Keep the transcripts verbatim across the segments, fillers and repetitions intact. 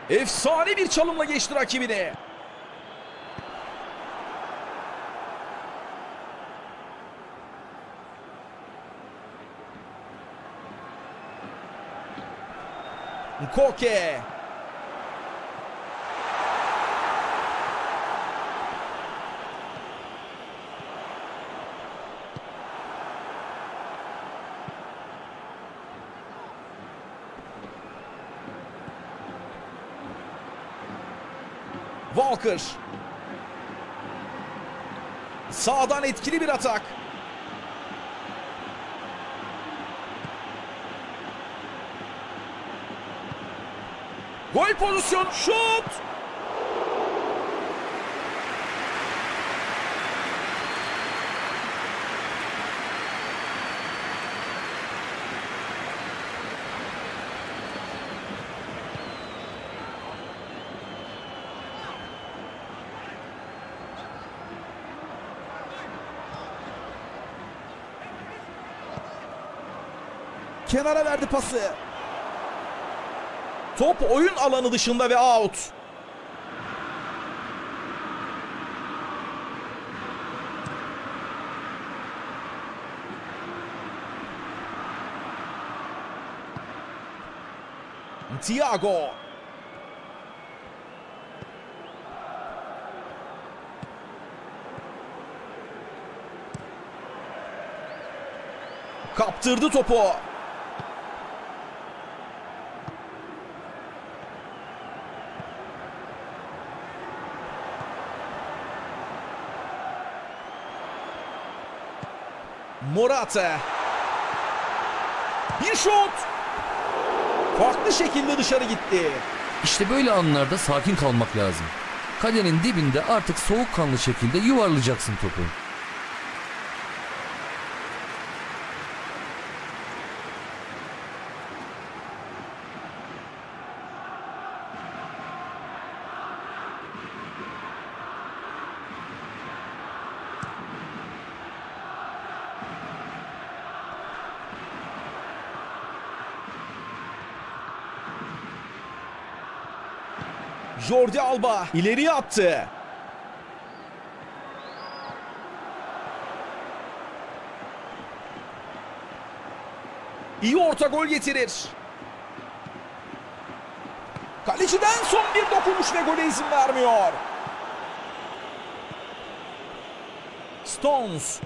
Efsane bir çalımla geçti rakibini. Koke. Walker. Sağdan etkili bir atak. Gol pozisyonu, şut. Kenara verdi pası. Top oyun alanı dışında ve out. Thiago. Kaptırdı topu. Morata. Bir şut. Farklı şekilde dışarı gitti. İşte böyle anlarda sakin kalmak lazım. Kalenin dibinde artık soğukkanlı şekilde yuvarlayacaksın topu. Jordi Alba ileriye attı. İyi orta gol getirir. Kaleciden son bir dokunuş ve gole izin vermiyor. Stones.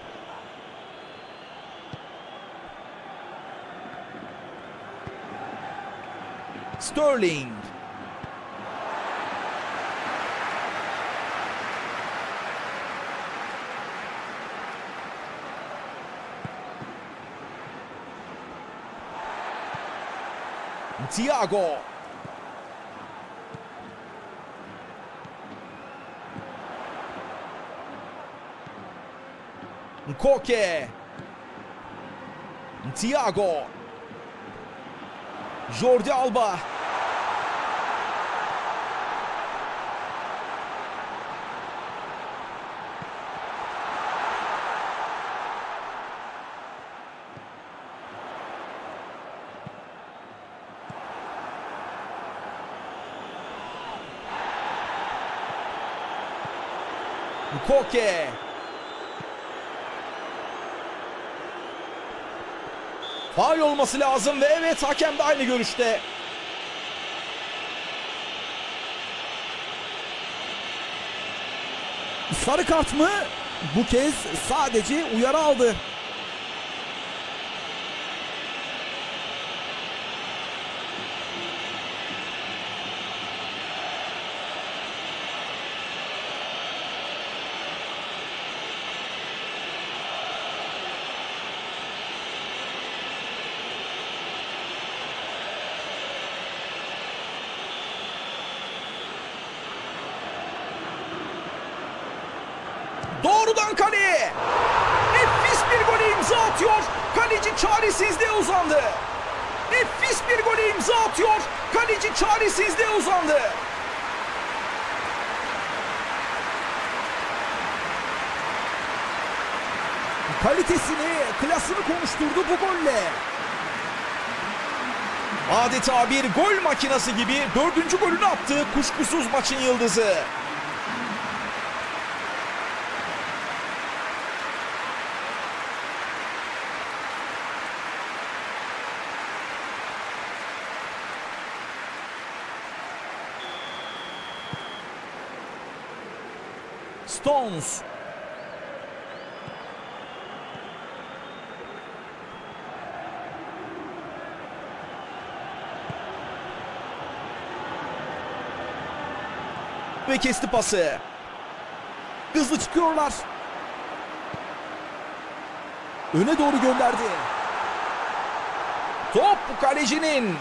Sterling. Thiago. Koke. Thiago. Jordi Alba. Koke. Faul olması lazım ve evet, hakem de aynı görüşte. Sarı kart mı? Bu kez sadece uyarı aldı. Doğrudan kaleye. Nefis bir gole imza atıyor. Kaleci çaresizliğe uzandı. Nefis bir gole imza atıyor. Kaleci çaresizliğe uzandı. Kalitesini, klasını konuşturdu bu golle. Adeta bir gol makinesi gibi dördüncü golünü attı, kuşkusuz maçın yıldızı. Stones. Ve kesti pası. Hızlı çıkıyorlar. Öne doğru gönderdi. Top kalecinin.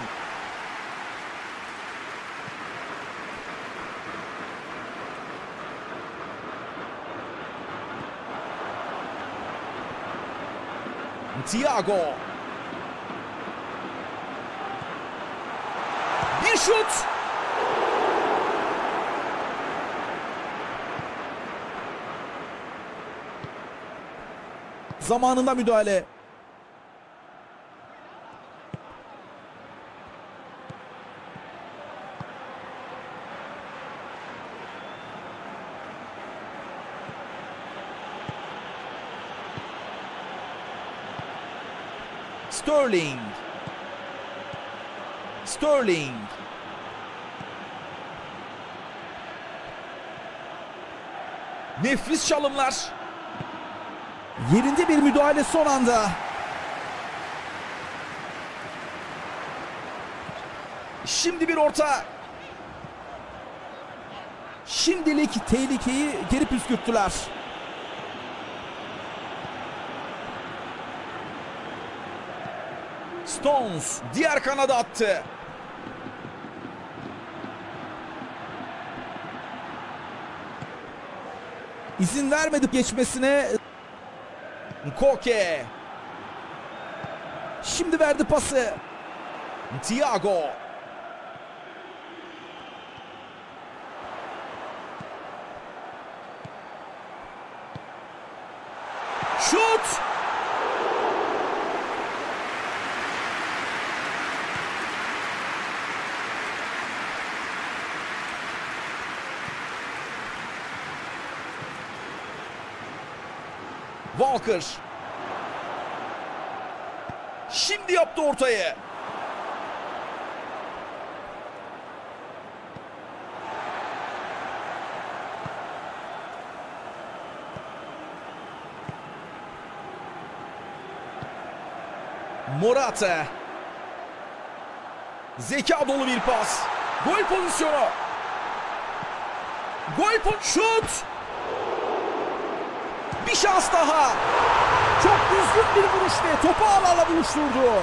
Thiago. Bir şut. Zamanında müdahale. Sterling. Sterling. Nefis çalımlar. Yerinde bir müdahale son anda. Şimdi bir orta. Şimdilik tehlikeyi geri püskürttüler. Stones diğer kanada attı. İzin vermedi geçmesine. Koke. Şimdi verdi pası. Thiago. Şut. Walker. Şimdi yaptı ortayı. Morata. Zeka dolu bir pas. Gol pozisyonu. Gol po- şut. Bir şans daha. Çok düzgün bir vuruş ve topu ağlarla buluşturdu.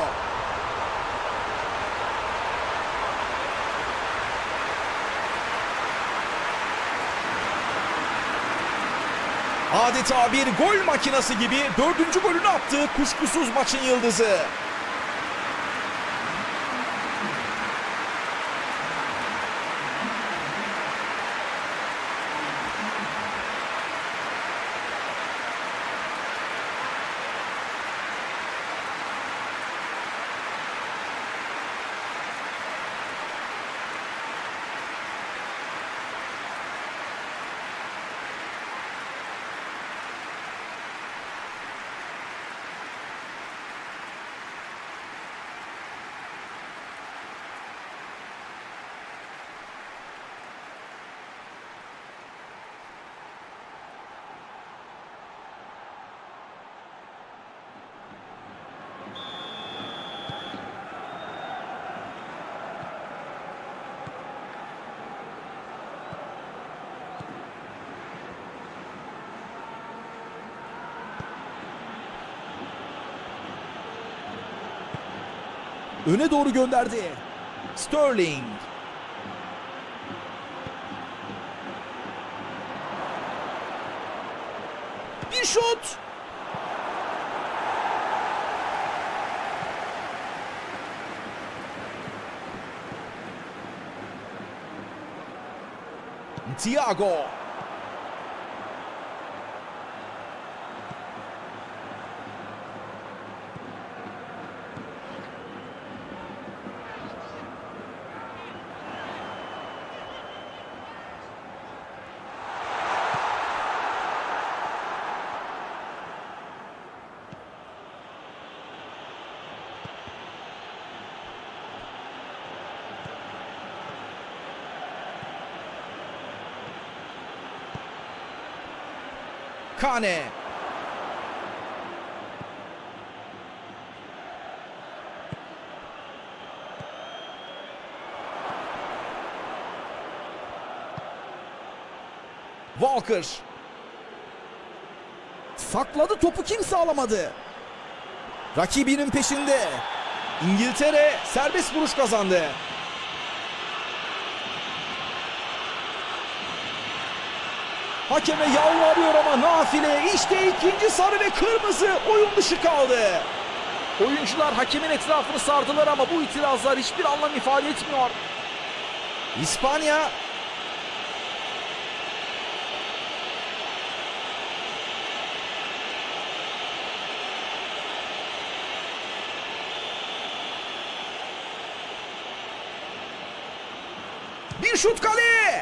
Adeta bir gol makinesi gibi dördüncü golünü attı, kuşkusuz maçın yıldızı. Öne doğru gönderdi. Sterling. Bir şut. Thiago. Kane. Walker. Sakladı, topu kimse alamadı. Rakibinin peşinde. İngiltere serbest vuruş kazandı. Hakeme yalvarıyor ama nafile. İşte ikinci sarı ve kırmızı oyun dışı kaldı. Oyuncular hakemin etrafını sardılar ama bu itirazlar hiçbir anlam ifade etmiyor. İspanya bir şut kaleye.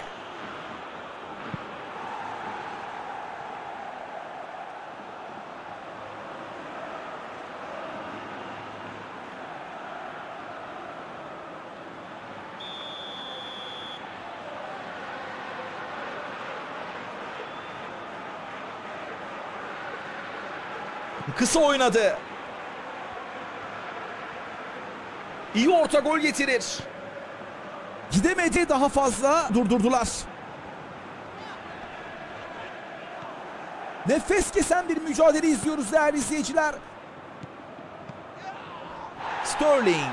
Kısa oynadı. İyi orta gol getirir. Gidemedi, daha fazla durdurdular. Nefes kesen bir mücadele izliyoruz değerli izleyiciler. Sterling.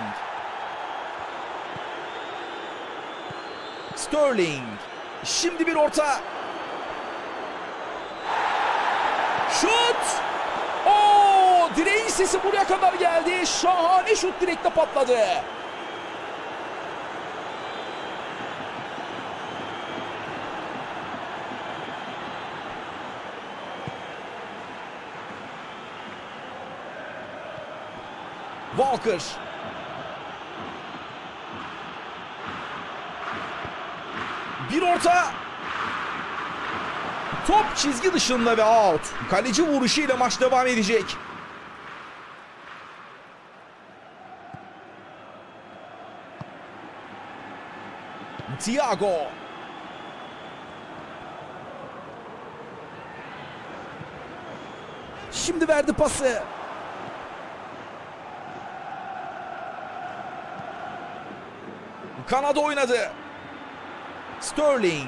Sterling. Şimdi bir orta. Şut! Oo, direğin sesi buraya kadar geldi. Şahane şut direkte patladı. Walker. Bir orta. Top çizgi dışında ve out. Kaleci vuruşuyla maç devam edecek. Thiago. Şimdi verdi pası. Kanada oynadı. Sterling.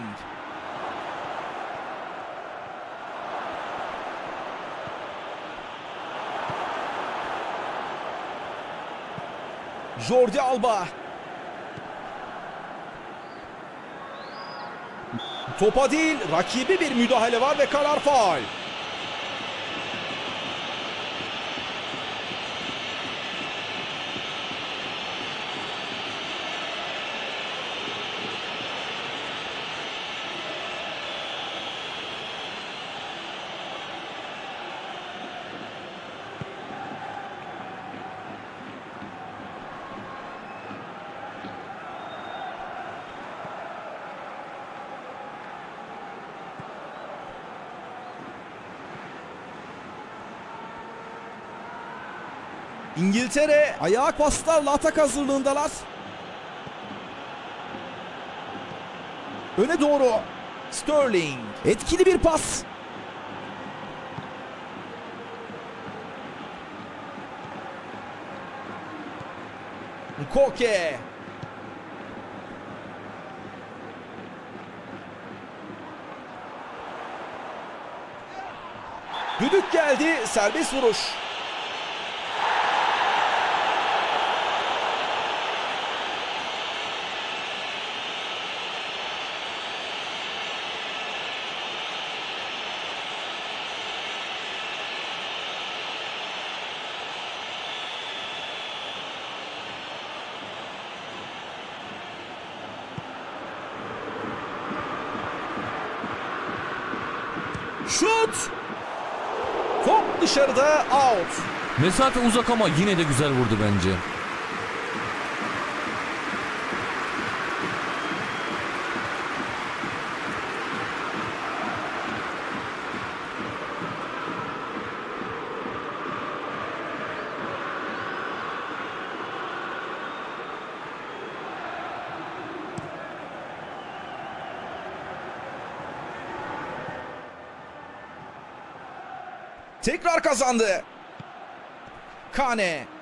Jordi Alba. Topa değil, rakibi bir müdahale var ve karar faul. İngiltere Ayak paslarla atak hazırlığındalar. Öne doğru. Sterling. Etkili bir pas. Koke. Düdük geldi, serbest vuruş. Şut! Top dışarıda, out. Mesafe uzak ama yine de güzel vurdu bence. Tekrar kazandı. Kane.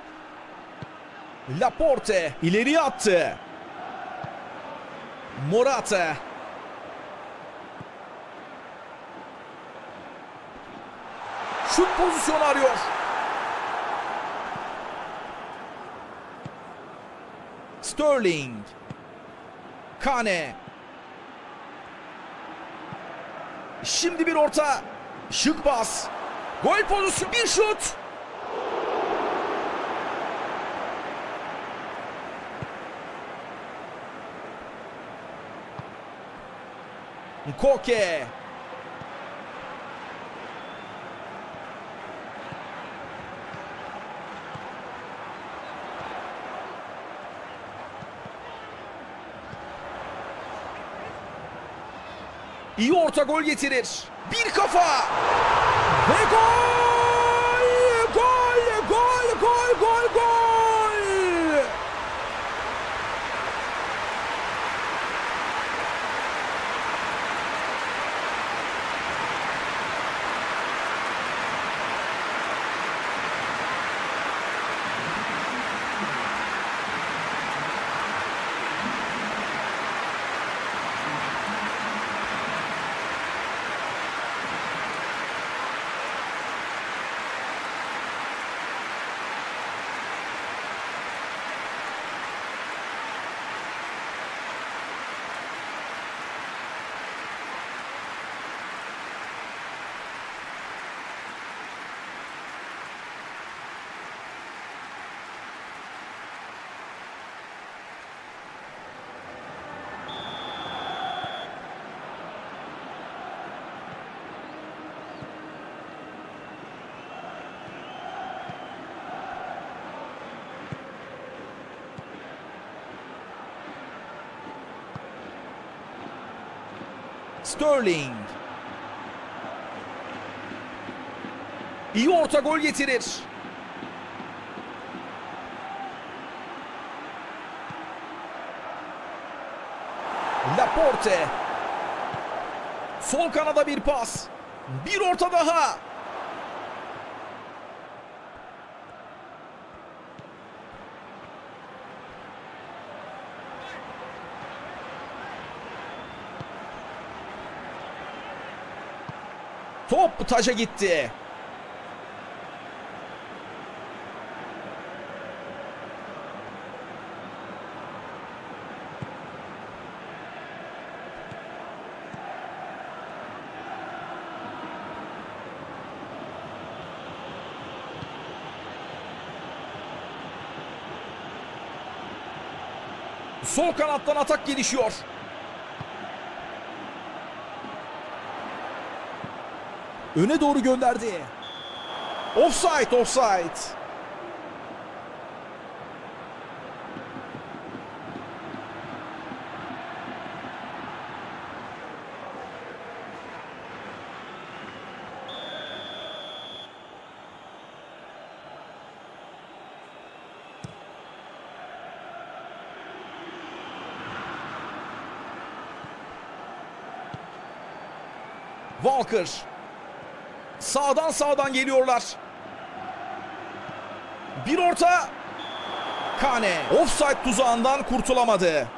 Laporte ileriye attı. Morata. Şut pozisyonu arıyor. Sterling. Kane. Şimdi bir orta. Şık pas. Gol pozisyonu, bir şut. Koke. İyi orta, gol getirir. Bir kafa. Ve gol! Gol! Gol! Gol! Gol! Gol! Sterling. İyi orta, gol getirir. Laporte. Sol kanada bir pas. Bir orta daha. Top taca gitti. Sol kanattan atak gelişiyor. Öne doğru gönderdi. Offside, offside. Walker. Sağdan sağdan geliyorlar. Bir orta. Kane offside tuzağından kurtulamadı.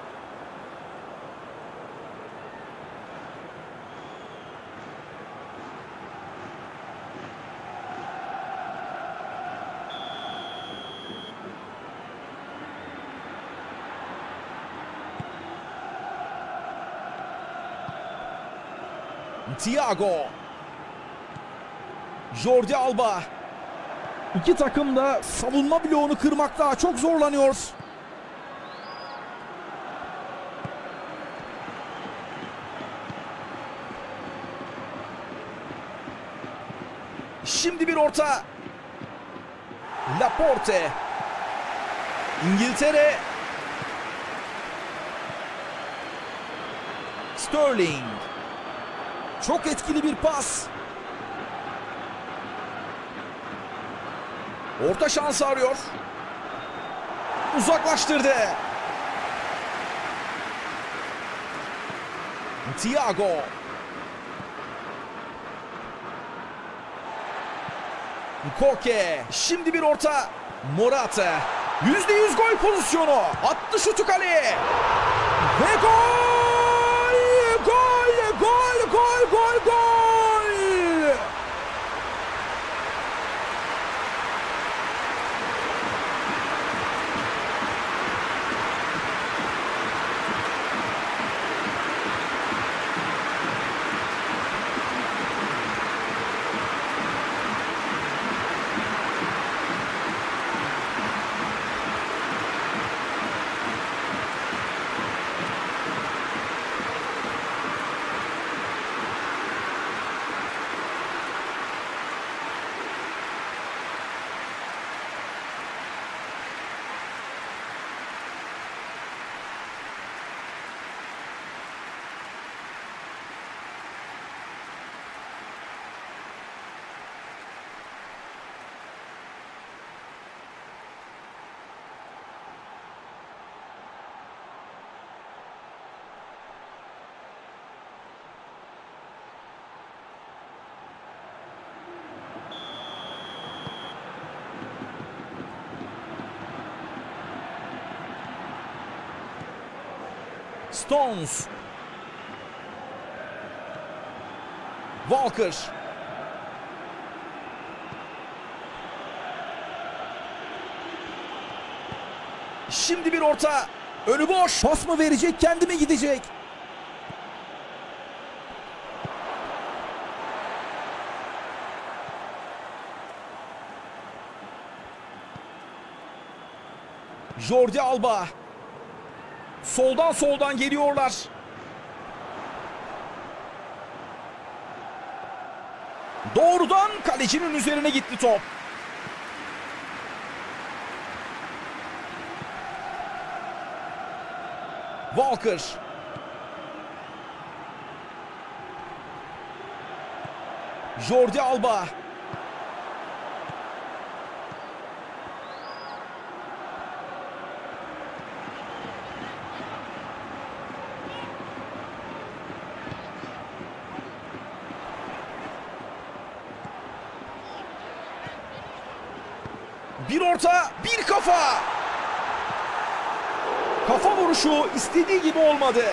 Thiago. Jordi Alba. İki takım da savunma bloğunu kırmakta çok zorlanıyor. Şimdi bir orta. Laporte. İngiltere. Sterling. Çok etkili bir pas. Orta şansı arıyor. Uzaklaştırdı. Thiago. Koke. Şimdi bir orta. Morata. yüzde yüz gol pozisyonu. Attı şutu kaleye. Ve gol! Gol! Gol! Gol! Gol! Gol! Stones. Walker. Şimdi bir orta. Önü boş. Pas mı verecek, kendi mi gidecek? Jordi Alba. Soldan soldan geliyorlar. Doğrudan kalecinin üzerine gitti top. Walker. Jordi Alba. Bir orta, bir kafa. Kafa vuruşu istediği gibi olmadı.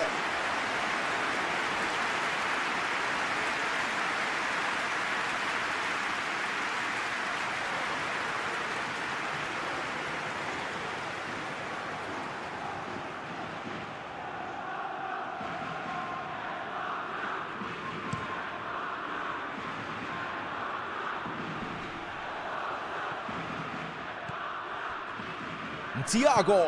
Thiago.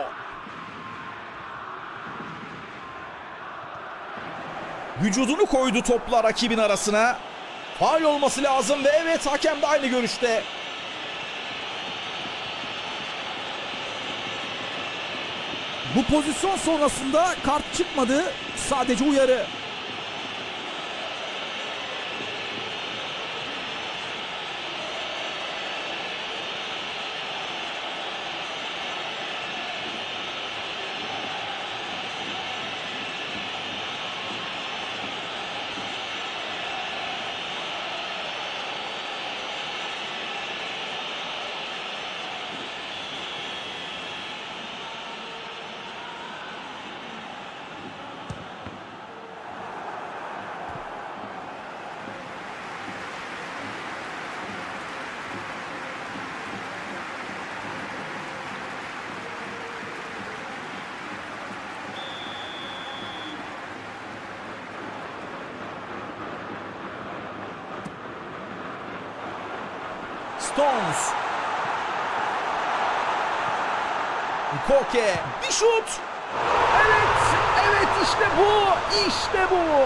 Vücudunu koydu topla rakibin arasına. Faul olması lazım ve evet, hakem de aynı görüşte. Bu pozisyon sonrasında kart çıkmadı. Sadece uyarı. Stones. Koke. Bir şut. Evet. Evet, işte bu. İşte bu.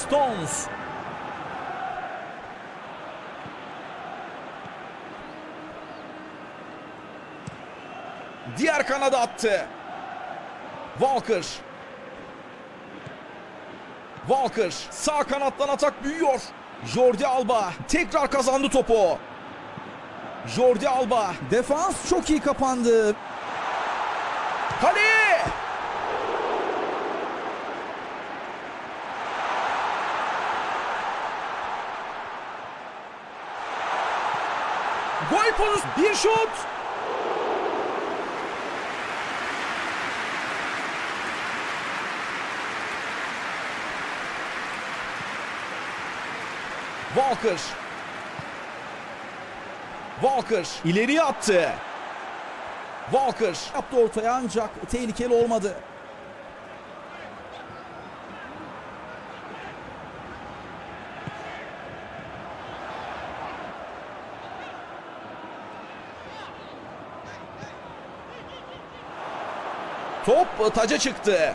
Stones. Diğer kanada attı. Walker. Walker. Sağ kanattan atak büyüyor. Jordi Alba tekrar kazandı topu. Jordi Alba. Defans çok iyi kapandı. Kale! Gol pozisyonu. Bir şut. Walker. Walker ileriye attı. Walker Yaptı ortaya ancak tehlikeli olmadı. top taca çıktı.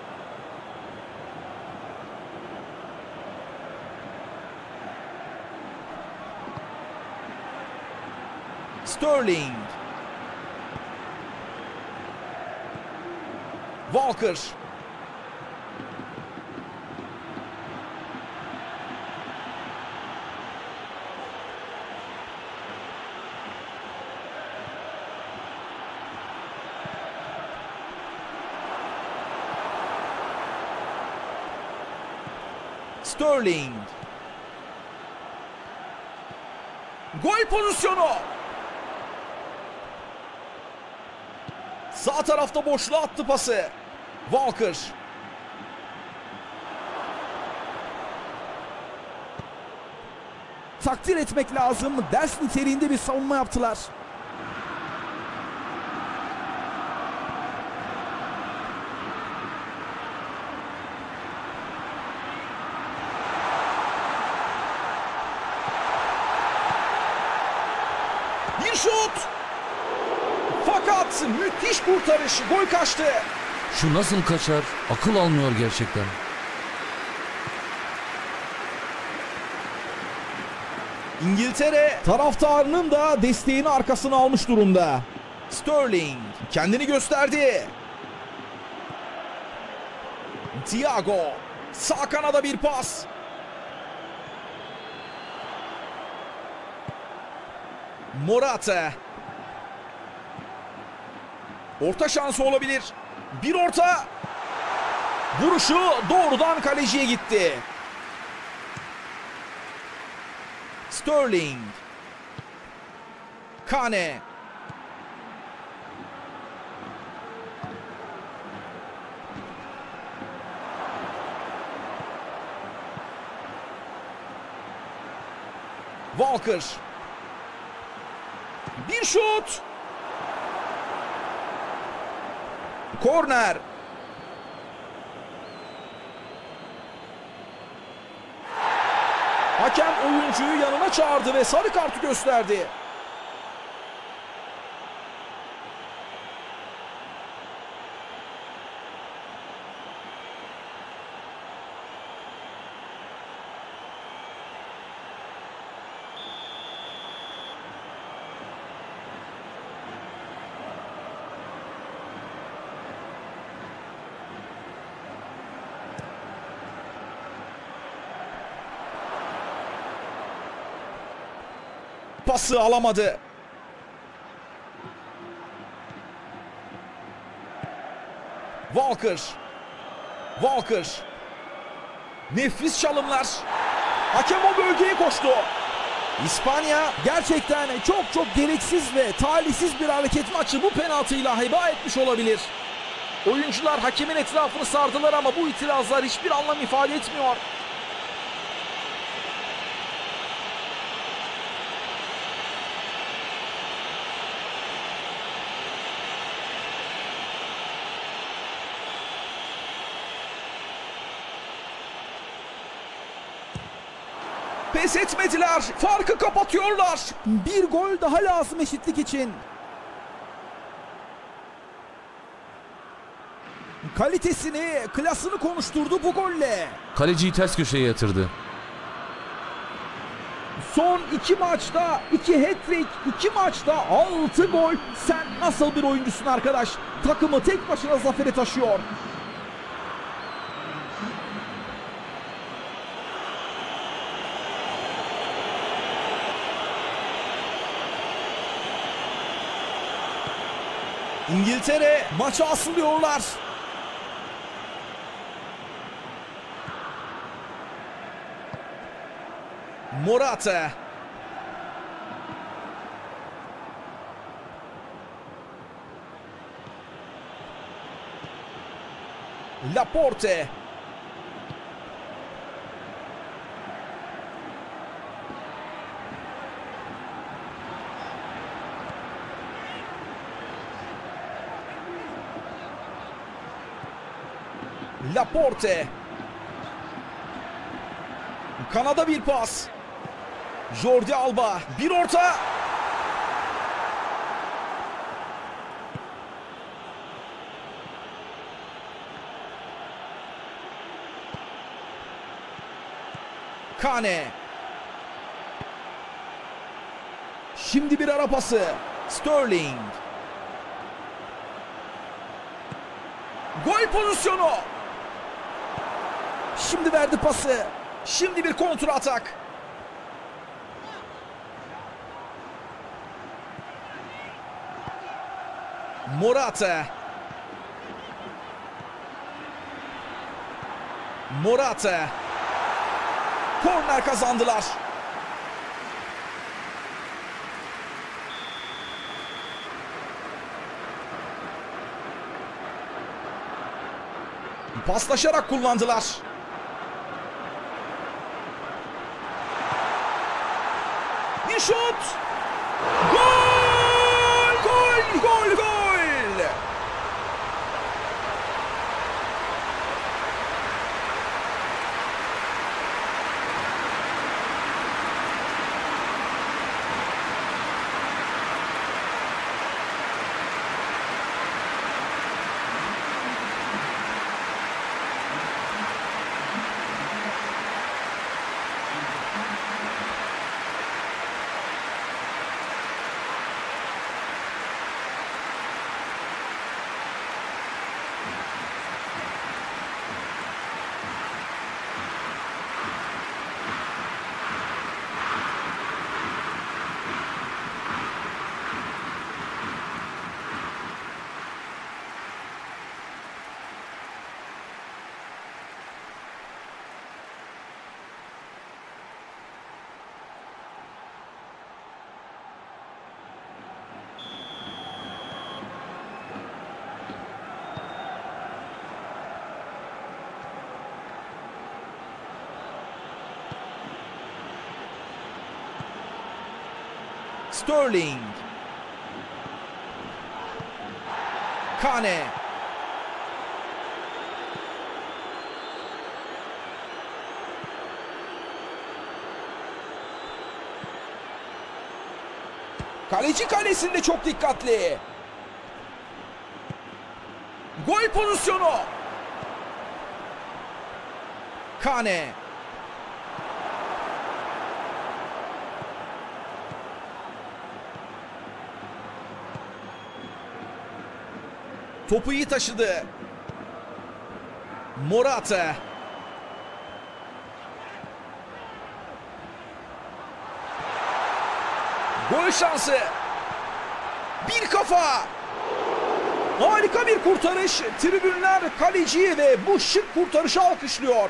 Sterling. Walker. Sterling. Gol pozisyonu. Sağ tarafta boşluğa attı pası. Walker. Takdir etmek lazım. Ders niteliğinde bir savunma yaptılar. Bir şut. Fakat müthiş kurtarış. Gol kaçtı. Şu nasıl kaçar? Akıl almıyor gerçekten. İngiltere taraftarının da desteğini arkasına almış durumda. Sterling kendini gösterdi. Thiago sağ kanada bir pas. Morata. Orta şansı olabilir. Bir orta. Vuruşu doğrudan kaleciye gitti. Sterling. Kane. Walker. Bir şut. Korner. Hakem oyuncuyu yanına çağırdı ve sarı kartı gösterdi. Pası alamadı. Walker. Walker. Nefis çalımlar. Hakem o bölgeye koştu. İspanya Gerçekten çok çok gereksiz ve talihsiz bir hareket. maçı bu penaltıyla heba etmiş olabilir. Oyuncular hakemin etrafını sardılar ama bu itirazlar hiçbir anlam ifade etmiyor. Pes etmediler. Farkı kapatıyorlar. Bir gol daha lazım eşitlik için. kalitesini, klasını konuşturdu bu golle. Kaleciyi ters köşeye yatırdı. Son iki maçta iki hat-trick, iki maçta altı gol. Sen nasıl bir oyuncusun arkadaş? Takımı tek başına zafere taşıyor. İngiltere maça asılıyorlar. Morata. Laporte. Laporte. Kanada bir pas. Jordi Alba. Bir orta. Kane. Şimdi bir ara pası. Sterling. Gol pozisyonu. Şimdi verdi pası. Şimdi bir kontra atak. Morata. Morata. Korner kazandılar. Paslaşarak kullandılar. Bir şut. Gol! Gol! Gol! Gol! Sterling. Kane. Kaleci kalesinde çok dikkatli. Gol pozisyonu. Kane. Topu iyi taşıdı. Morata. Gol şansı. Bir kafa. Harika bir kurtarış. Tribünler kaleciyi ve bu şık kurtarışı alkışlıyor.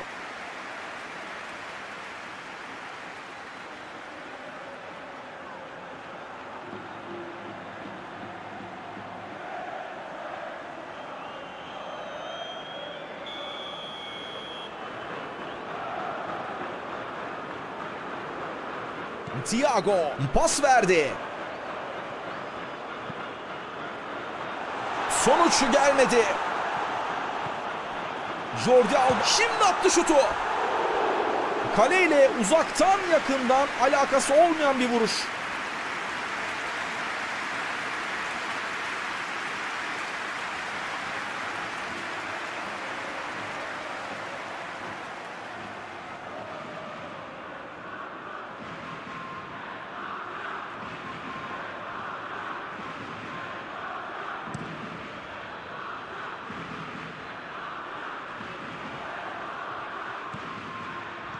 Thiago pas verdi. Sonuç gelmedi. Jordi Alba şimdi attı şutu. Kaleyle uzaktan yakından alakası olmayan bir vuruş.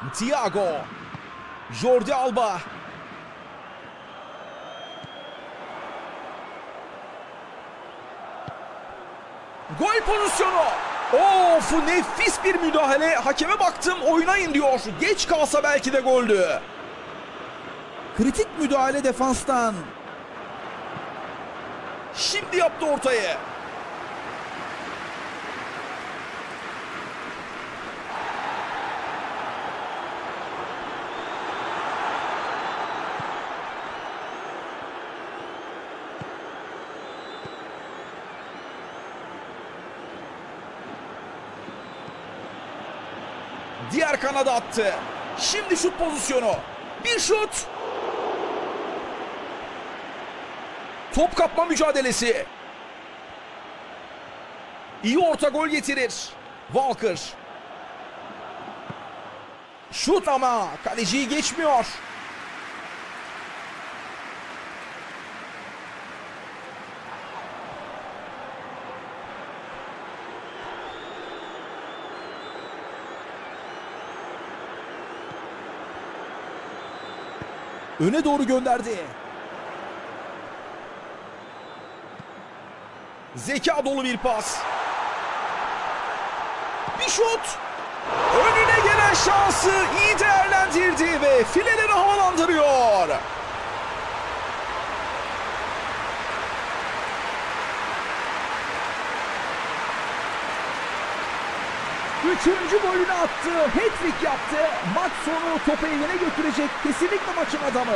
Thiago. Jordi Alba. Gol pozisyonu. Of, nefis bir müdahale. Hakeme baktım, oynayın diyor. Geç kalsa belki de goldü. Kritik müdahale defanstan. Şimdi yaptı ortayı. Diğer kanada attı. Şimdi şut pozisyonu. Bir şut. Top kapma mücadelesi. İyi orta gol getirir. Walker. Şut ama kaleciyi geçmiyor. Öne doğru gönderdi. Zeka dolu bir pas. Bir şut. Önüne gelen şansı iyi değerlendirdi ve fileleri havalandırıyor. Üçüncü golünü attı. Hat-trick yaptı. Maç sonu topu evine götürecek. Kesinlikle maçın adamı.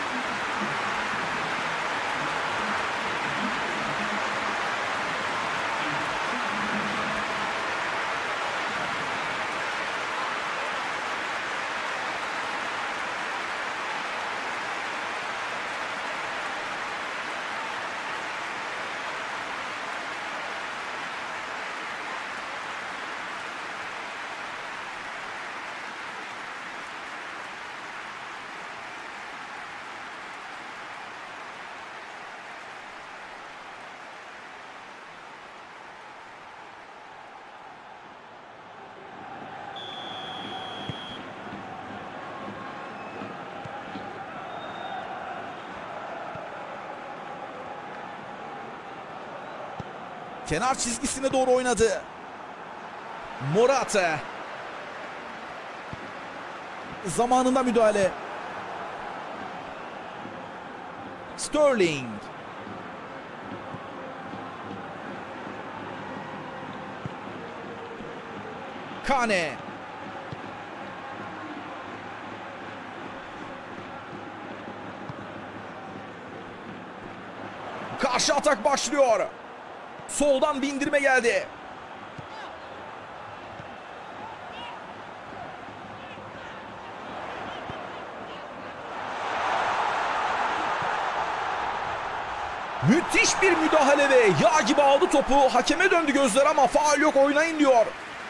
Kenar çizgisine doğru oynadı. Morata. Zamanında müdahale. Sterling. Kane. Karşı atak başlıyor. Soldan bindirme geldi. Müthiş bir müdahale ve yağ gibi aldı topu. Hakeme döndü gözler ama faul yok, oynayın diyor.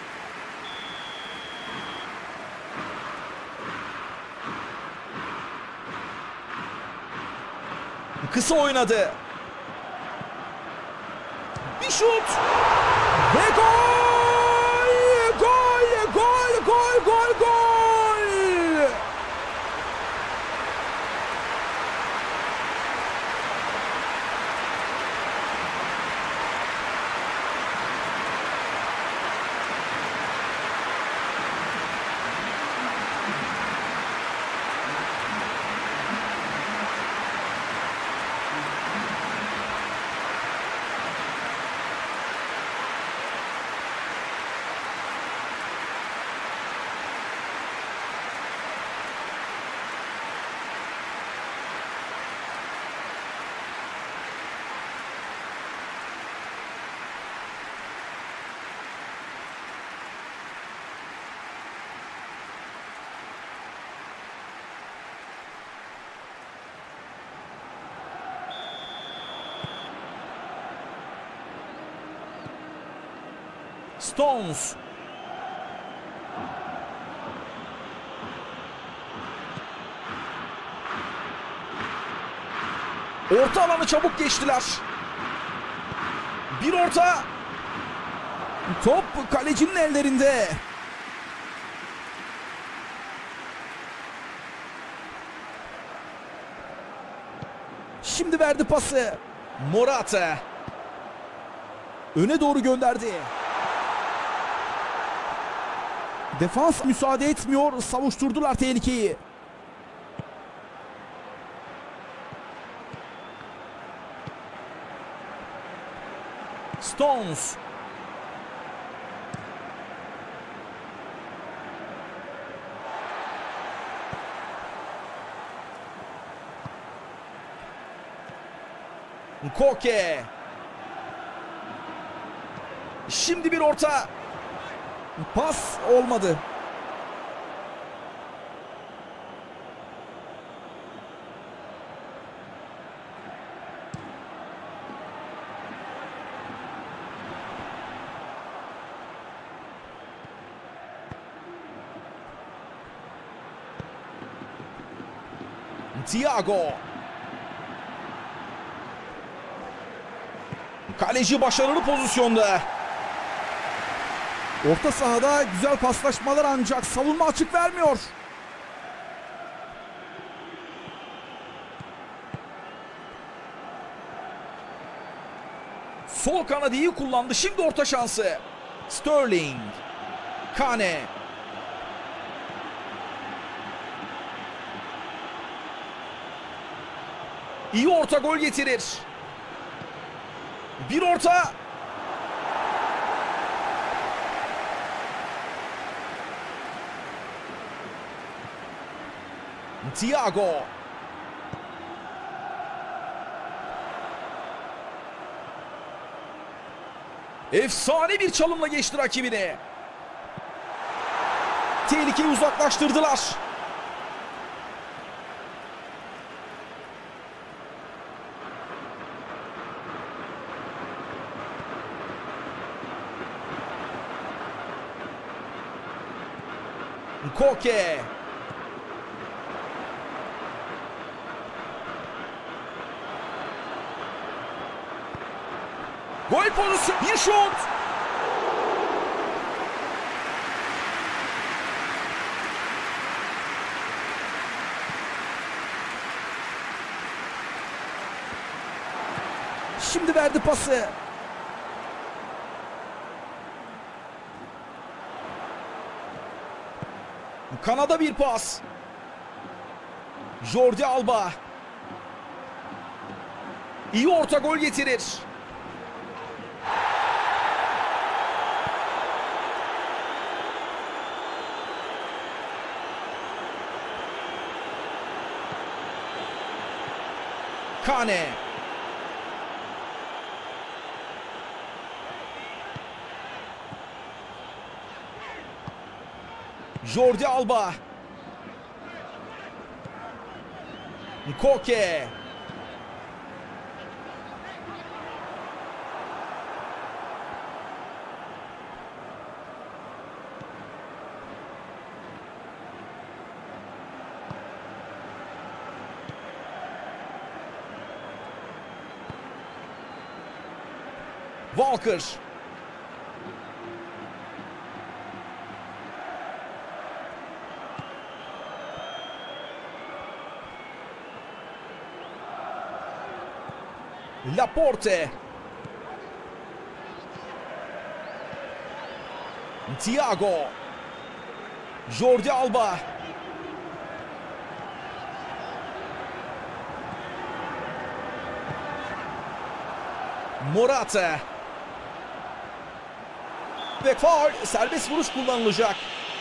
Kısa oynadı. Bir şut. Ve gol! Gol! Gol! Gol! Gol! Gol! Stones. Orta alanı çabuk geçtiler. Bir orta. Top kalecinin ellerinde. Şimdi verdi pası. Morata. Öne doğru gönderdi. Defans müsaade etmiyor. Savuşturdular tehlikeyi. Stones. Koke. Şimdi bir orta. Pas olmadı. Thiago. Kaleci başarılı pozisyonda. Orta sahada güzel paslaşmalar ancak savunma açık vermiyor. Sol kanadı iyi kullandı. Şimdi orta şansı. Sterling. Kane. İyi orta gol getirir. Bir orta. Thiago. Efsane bir çalımla geçti rakibini. Tehlikeyi uzaklaştırdılar. Koke. Gol pozisyonu. Bir şut. Şimdi verdi pası. Kanada bir pas. Jordi Alba. İyi orta gol getirir. Kane. Jordi Alba. Koke. Walker. Laporte. Thiago. Jordi Alba. Morata. Ve faul, serbest vuruş kullanılacak.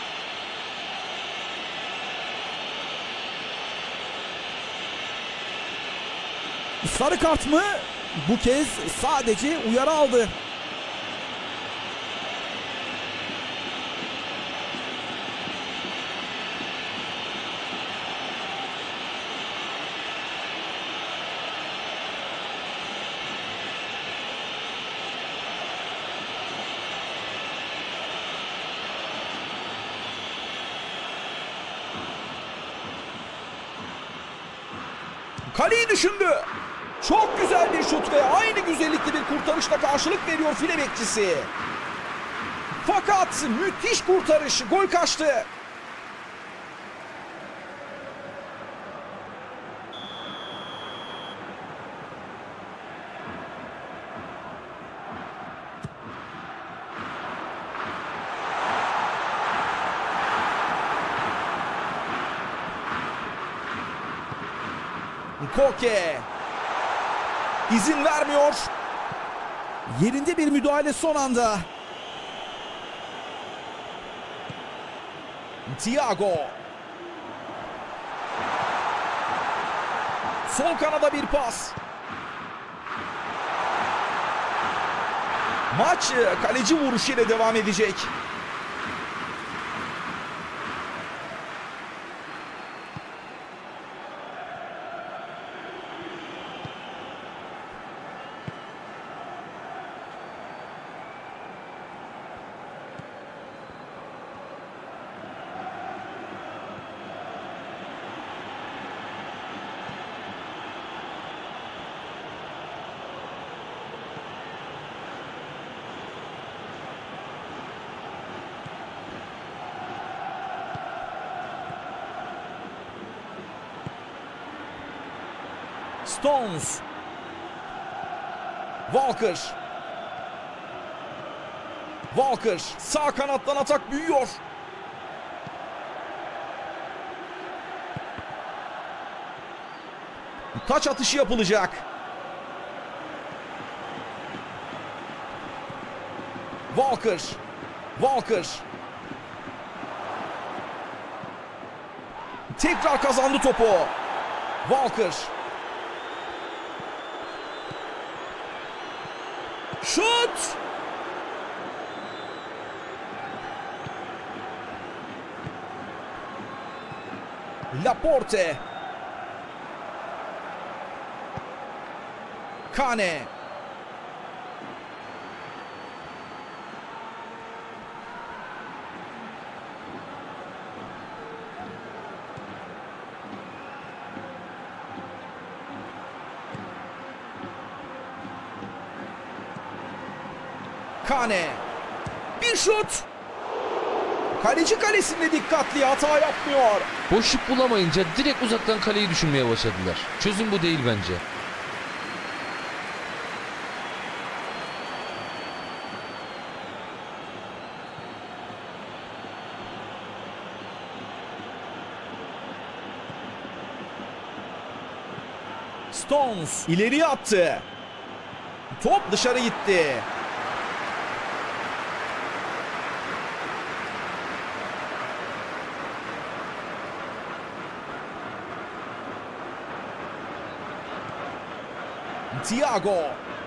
Sarı kart mı? Bu kez sadece uyarı aldı. Kaleyi düşündü. Çok güzel bir şut ve aynı güzellikte bir kurtarışla karşılık veriyor file bekçisi. Fakat müthiş kurtarış, gol kaçtı. Koke. İzin vermiyor. Yerinde bir müdahale son anda. Thiago. Sol kanada bir pas. Maç kaleci vuruşuyla devam edecek. Stones. Walker. Walker. Sağ kanattan atak büyüyor. Taç atışı yapılacak. Walker. Walker. Tekrar kazandı topu. Walker. Şut! Laporte. Kane. Kane. Bir şut. Kaleci kalesinde dikkatli, hata yapmıyor. Boşluk bulamayınca direkt uzaktan kaleyi düşünmeye başladılar. Çözüm bu değil bence. Stones ileriye attı. Top dışarı gitti. Thiago.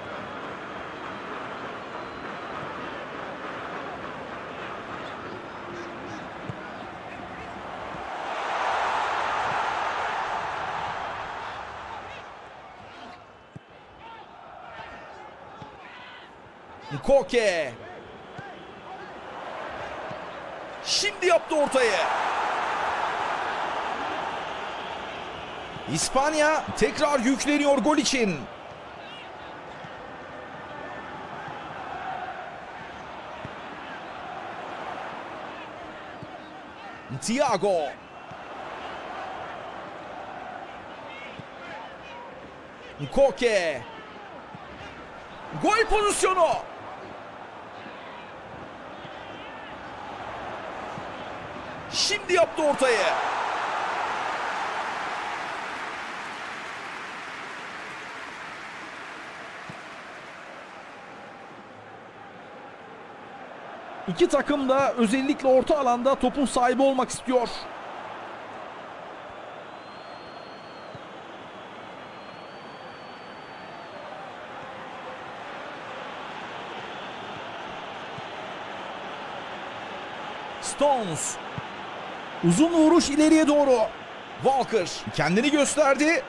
Koke. Şimdi yaptı ortayı. İspanya tekrar yükleniyor gol için. Thiago. Koke. Gol pozisyonu. Şimdi yaptı ortayı. İki takım da özellikle orta alanda topun sahibi olmak istiyor. Stones. Uzun vuruş ileriye doğru. Walker kendini gösterdi.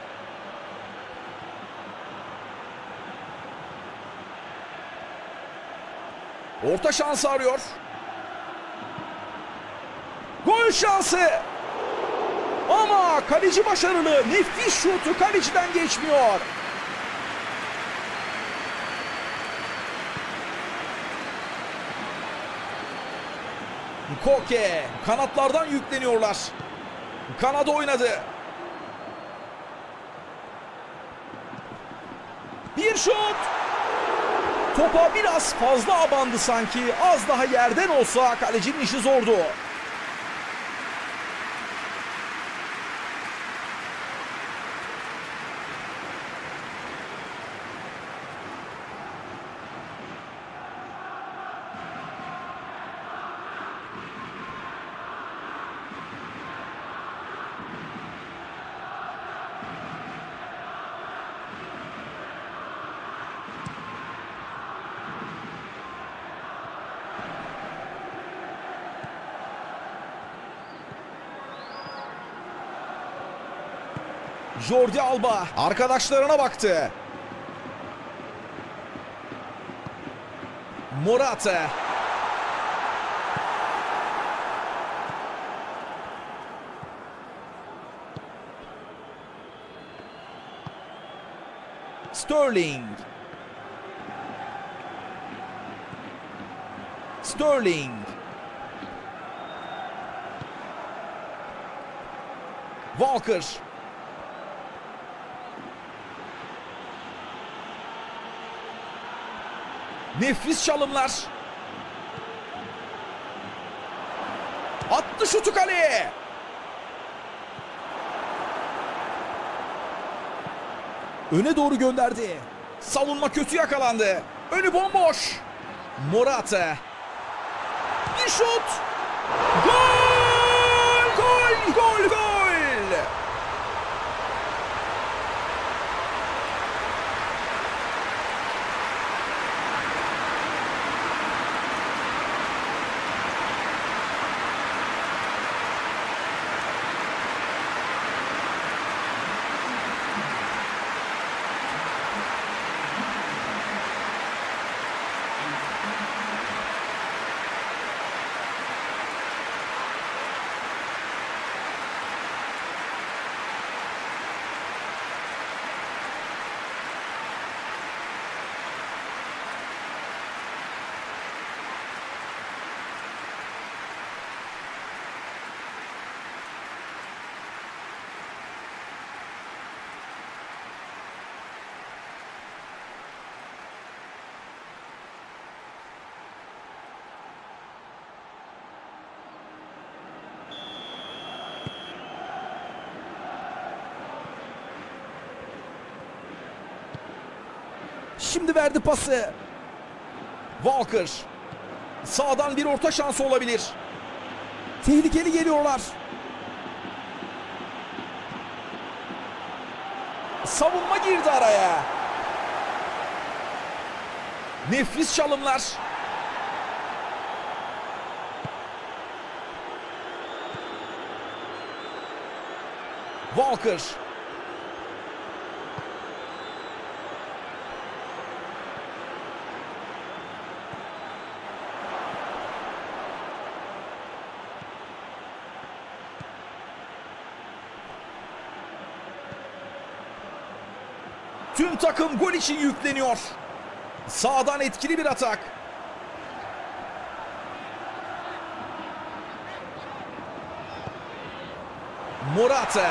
Orta şansı arıyor. Gol şansı. Ama kaleci başarılı. Nefis şutu kaleciden geçmiyor. Koke kanatlardan yükleniyorlar. Kanada oynadı. Bir şut. Topa biraz fazla abandı sanki. Az daha yerden olsa kalecinin işi zordu. Jordi Alba arkadaşlarına baktı. Morata. Sterling. Sterling. Walker. Nefis çalımlar. Attı şutu kaleye. Öne doğru gönderdi. Savunma kötü yakalandı. Önü bomboş. Morata. Bir şut. Gol! Gol! Gol! Gol! Şimdi verdi pası. Walker. Sağdan bir orta şansı olabilir. Tehlikeli geliyorlar. Savunma girdi araya. Nefis çalımlar. Walker. Tüm takım gol için yükleniyor. Sağdan etkili bir atak. Morata.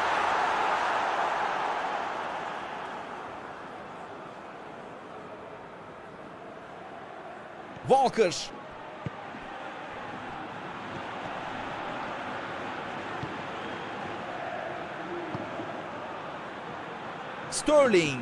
Walker. Sterling.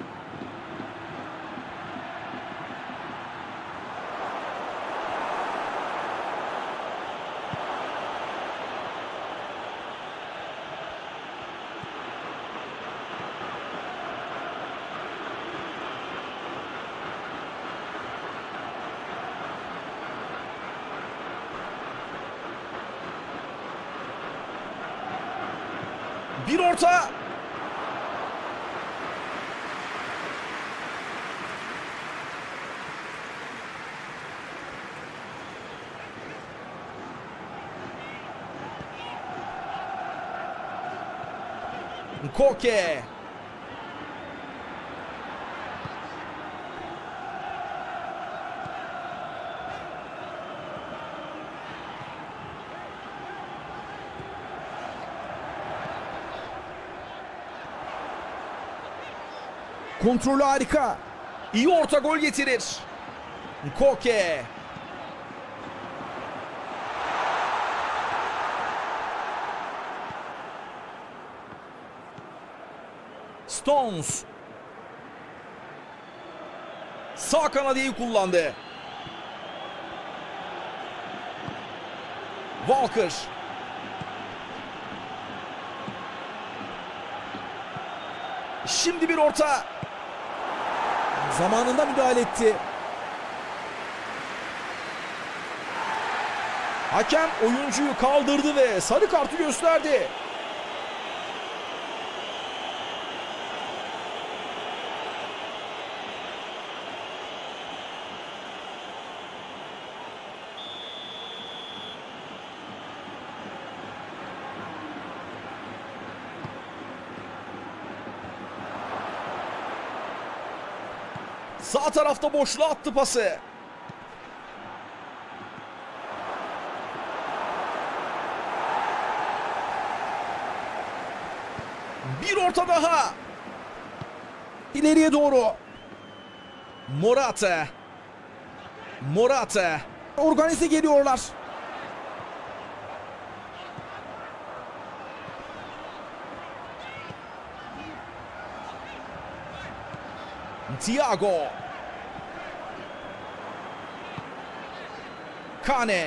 Bir orta. Koke. Kontrolü harika. İyi orta gol getirir. Koke. Stones. Sağ kanadı iyi kullandı. Walker. Şimdi bir orta. Zamanında müdahale etti. Hakem oyuncuyu kaldırdı ve sarı kartı gösterdi. Sağ tarafta boşluğa attı pası. Bir orta daha. İleriye doğru. Morata. Morata. Organize geliyorlar. Thiago. Kane.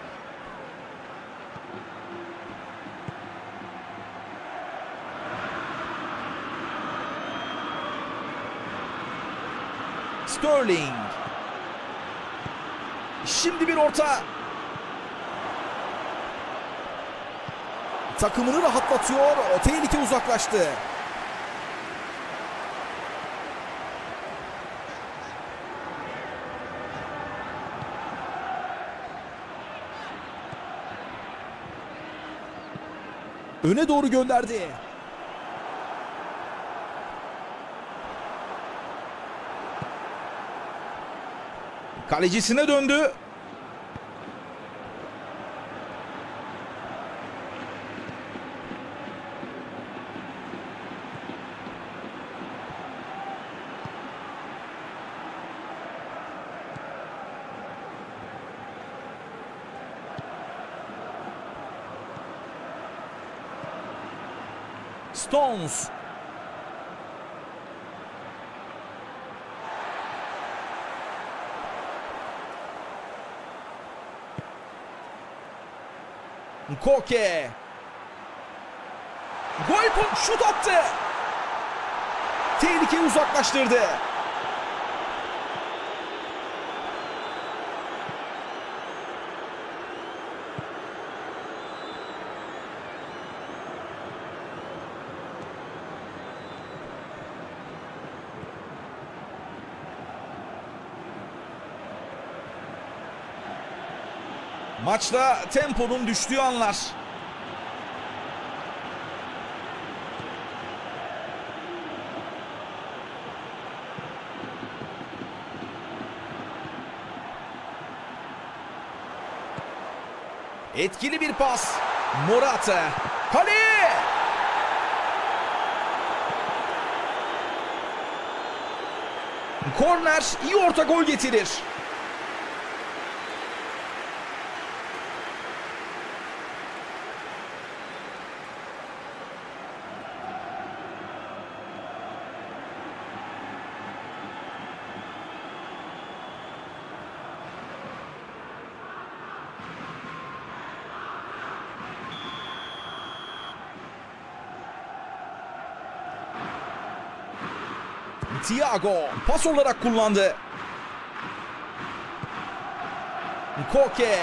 Sterling. Şimdi bir orta. Takımını rahatlatıyor. O tehlike uzaklaştı. Öne doğru gönderdi. Kalecisine döndü. Stones. Koke. Gol, şut attı. Tehlikeyi uzaklaştırdı. Maçta temponun düştüğü anlar. Etkili bir pas. Morata. Kale! Korner, iyi orta gol getirir. Thiago pas olarak kullandı. Koke.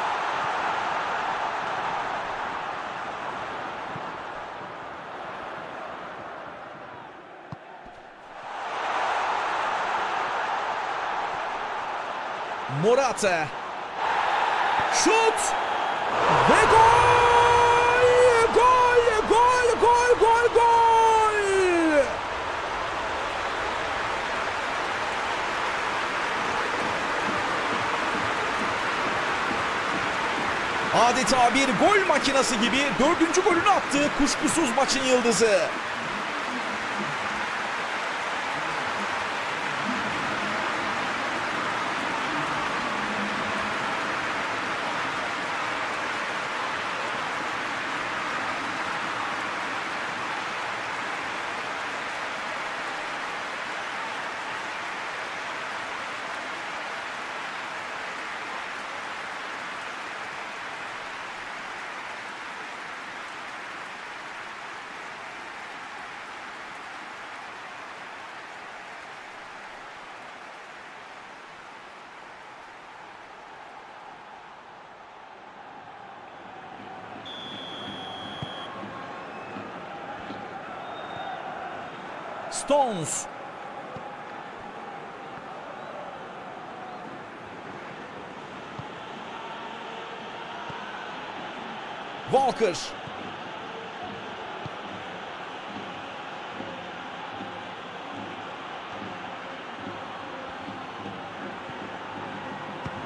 Morata. Şut. Ve gol! Gol! Gol! Gol! Gol! Gol! Adeta bir gol makinesi gibi dördüncü golünü attı kuşkusuz maçın yıldızı. Stones. Walker.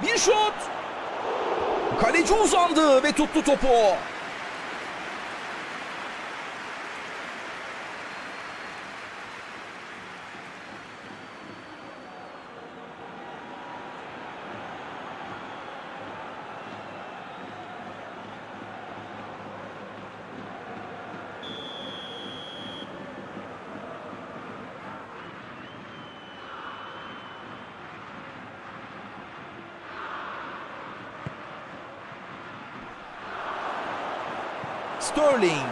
Bir şut. Kaleci uzandı ve tuttu topu. Sterling.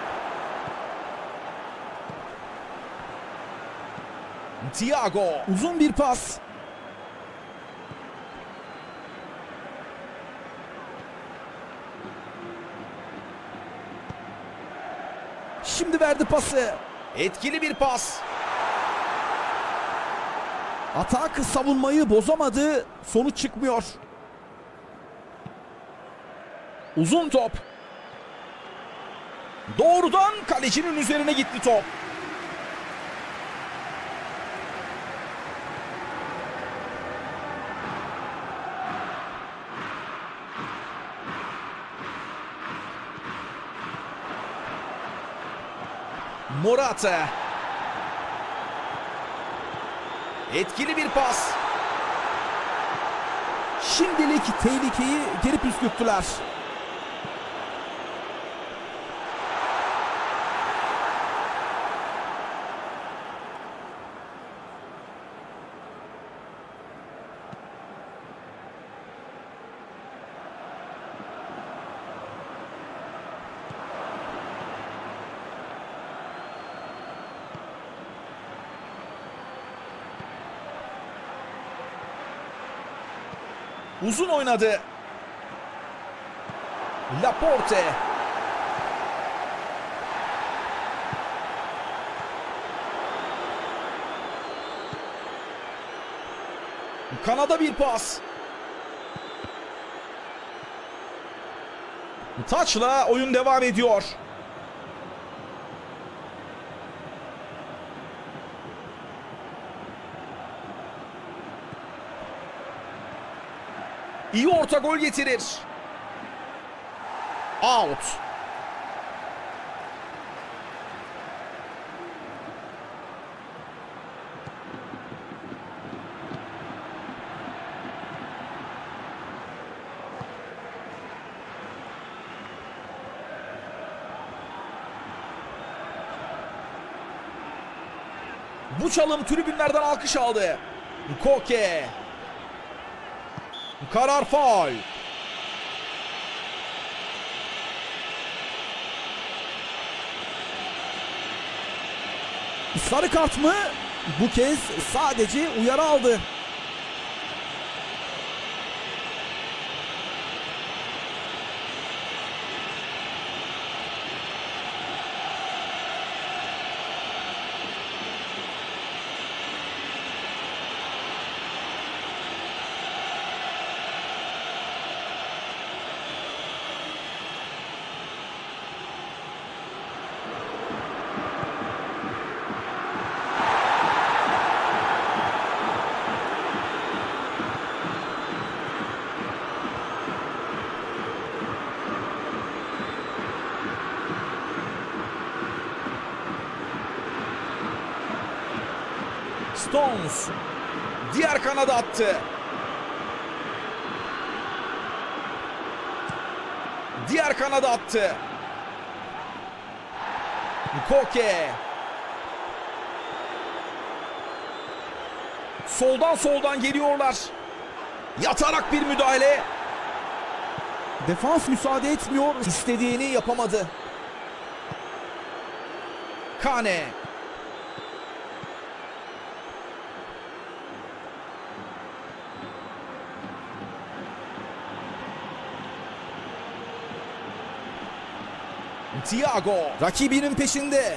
Thiago. Uzun bir pas. Şimdi verdi pası. Etkili bir pas. Atak savunmayı bozamadı. Sonuç çıkmıyor. Uzun top. Doğrudan kalecinin üzerine gitti top. Morata. Etkili bir pas. Şimdilik tehlikeyi geri püskürttüler. Uzun oynadı. Laporte. Kanada bir pas. Taçla oyun devam ediyor. İyi orta gol getirir. Out. Bu çalım tribünlerden alkış aldı. Koke. Karar faul. Sarı kart mı? Bu kez sadece uyarı aldı. Stones diğer kanada attı. Diğer kanada attı. Koke. Soldan soldan geliyorlar. Yatarak bir müdahale. Defans müsaade etmiyor. İstediğini yapamadı. Kane. Thiago Rakibinin peşinde.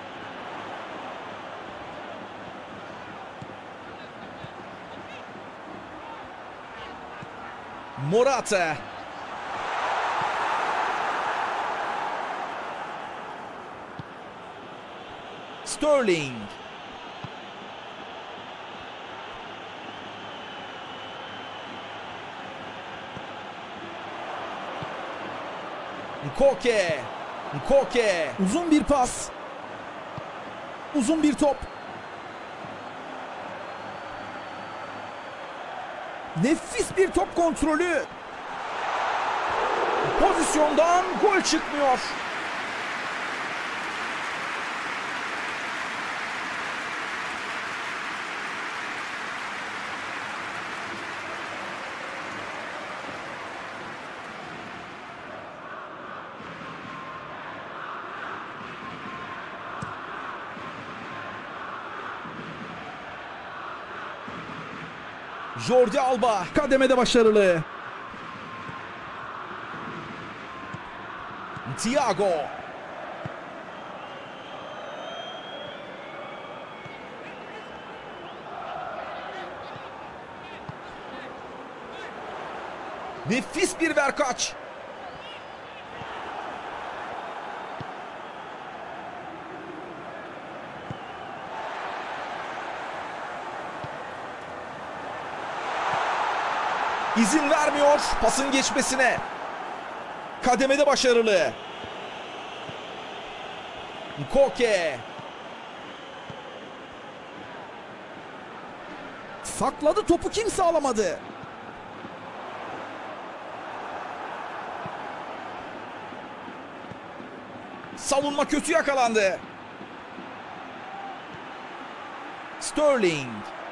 Morata. Sterling. Nkoke. Nkoke. Uzun bir pas. Uzun bir top. Nefis bir top kontrolü. Pozisyondan gol çıkmıyor. Jordi Alba Kademede başarılı. Thiago. Nefis bir verkaç. İzin vermiyor pasın geçmesine. Kademede başarılı. Nkoke. Sakladı, topu kimse alamadı. Savunma kötü yakalandı. Sterling.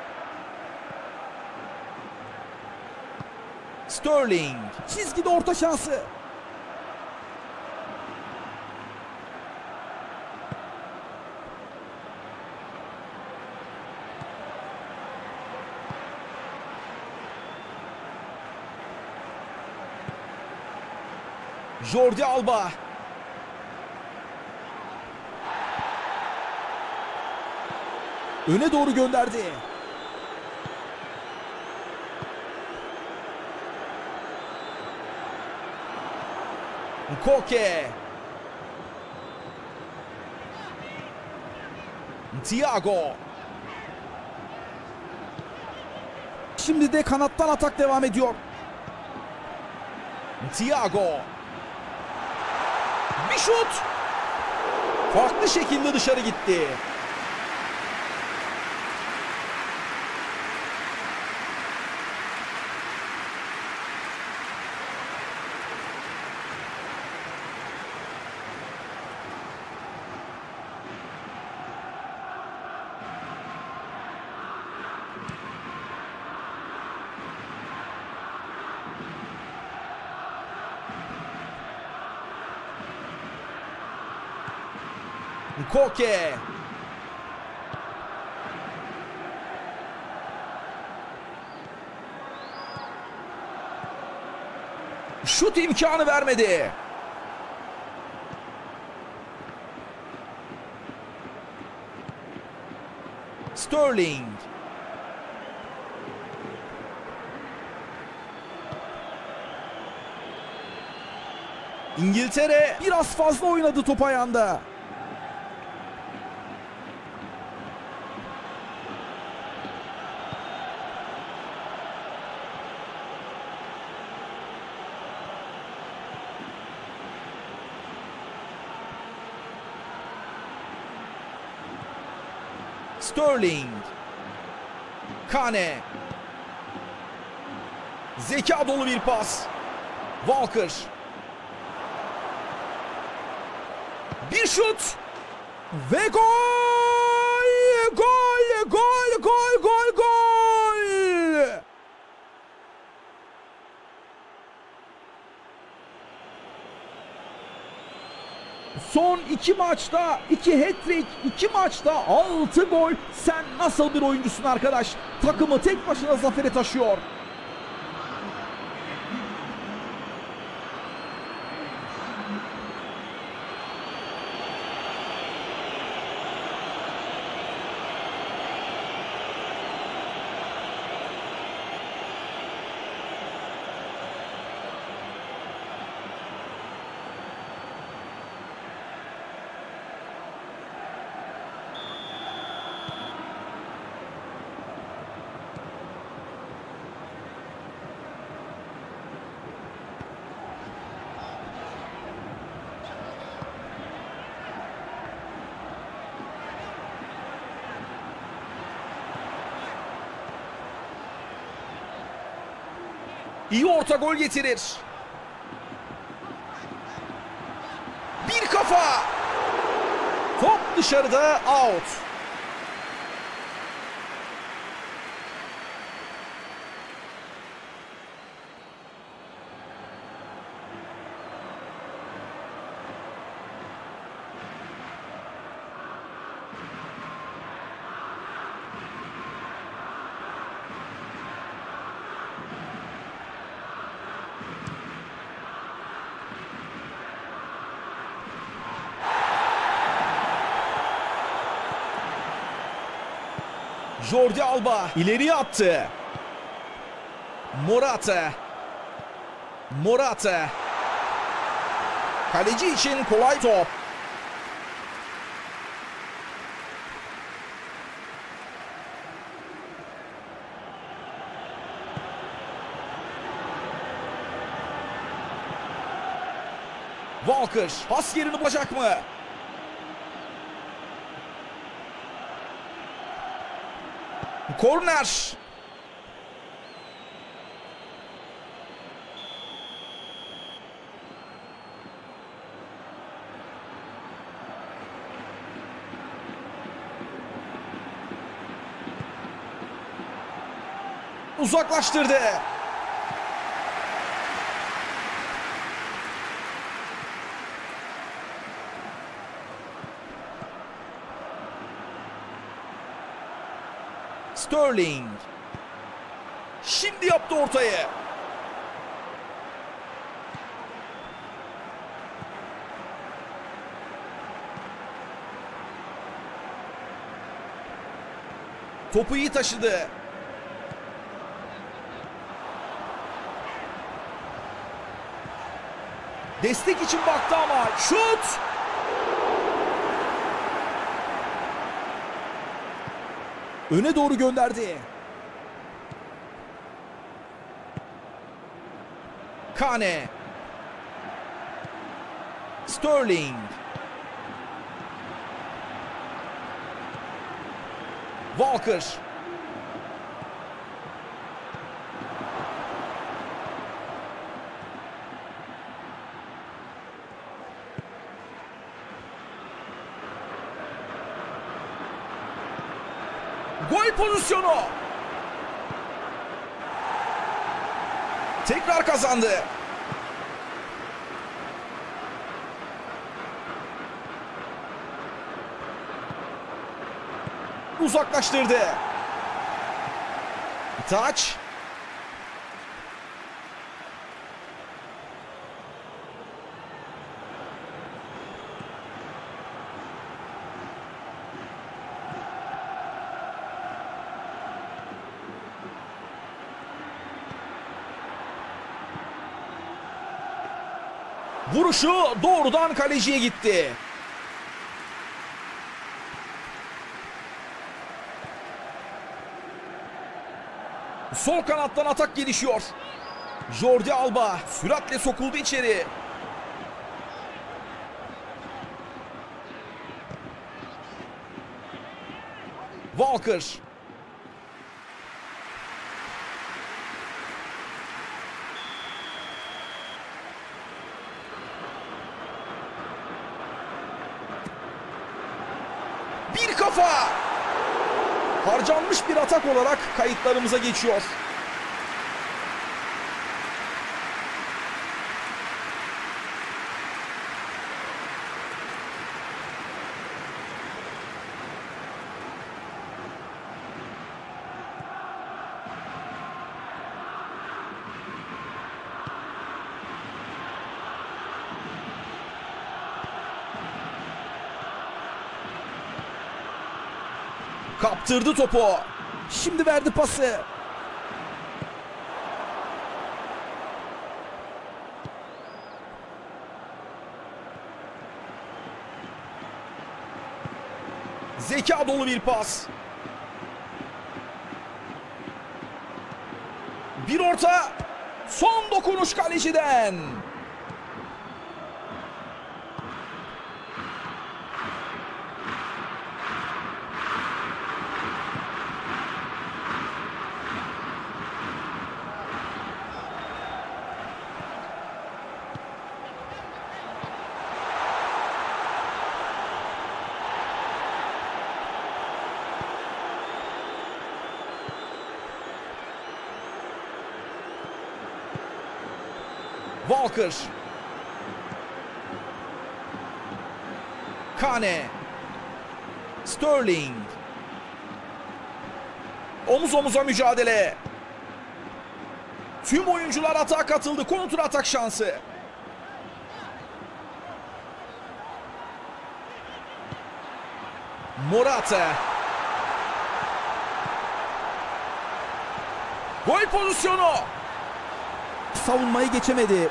Sterling. Çizgide orta şansı. Jordi Alba. Öne doğru gönderdi. Nkoke. Thiago. Şimdi de kanattan atak devam ediyor. Thiago. Bir şut. Farklı şekilde dışarı gitti. Nkoke. Şut imkanı vermedi. Sterling. İngiltere Biraz fazla oynadı top ayağında. Sterling. Kane. Zeka dolu bir pas. Walker. Bir şut. Ve gol! Gol! Gol! Gol! Gol! Gol! Son iki maçta iki hat-trick, iki maçta altı gol. Sen nasıl bir oyuncusun arkadaş? Takımı tek başına zafere taşıyor. İyi orta gol getirir. Bir kafa. Top dışarıda, out. Jordi Alba ileriye attı. Morata. Morata. Kaleci için kolay top. Walker pas yerini bulacak mı? Korner. Uzaklaştırdı. Sterling. Şimdi yaptı ortayı. Topu iyi taşıdı. Destek için baktı ama şut! Öne doğru gönderdi. Kane. Sterling. Walker. Gol pozisyonu. Tekrar kazandı. Uzaklaştırdı. Taç. Vuruşu doğrudan kaleciye gitti. Sol kanattan atak gelişiyor. Jordi Alba süratle sokuldu içeri. Walker. Bir kafa. Harcanmış bir atak olarak kayıtlarımıza geçiyor. Kaptırdı topu. Şimdi verdi pası. Zeka dolu bir pas. Bir orta. Son dokunuş kaleciden. Walker. Kane. Sterling. Omuz omuza mücadele. Tüm oyuncular atağa katıldı. Kontra atak şansı. Morata. Gol pozisyonu. Savunmayı geçemedi.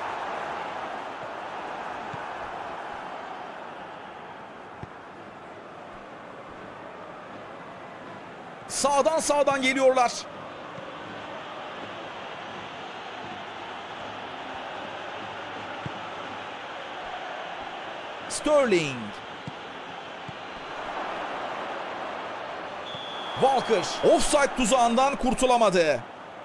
Sağdan sağdan geliyorlar. Sterling. Walker offside tuzağından kurtulamadı.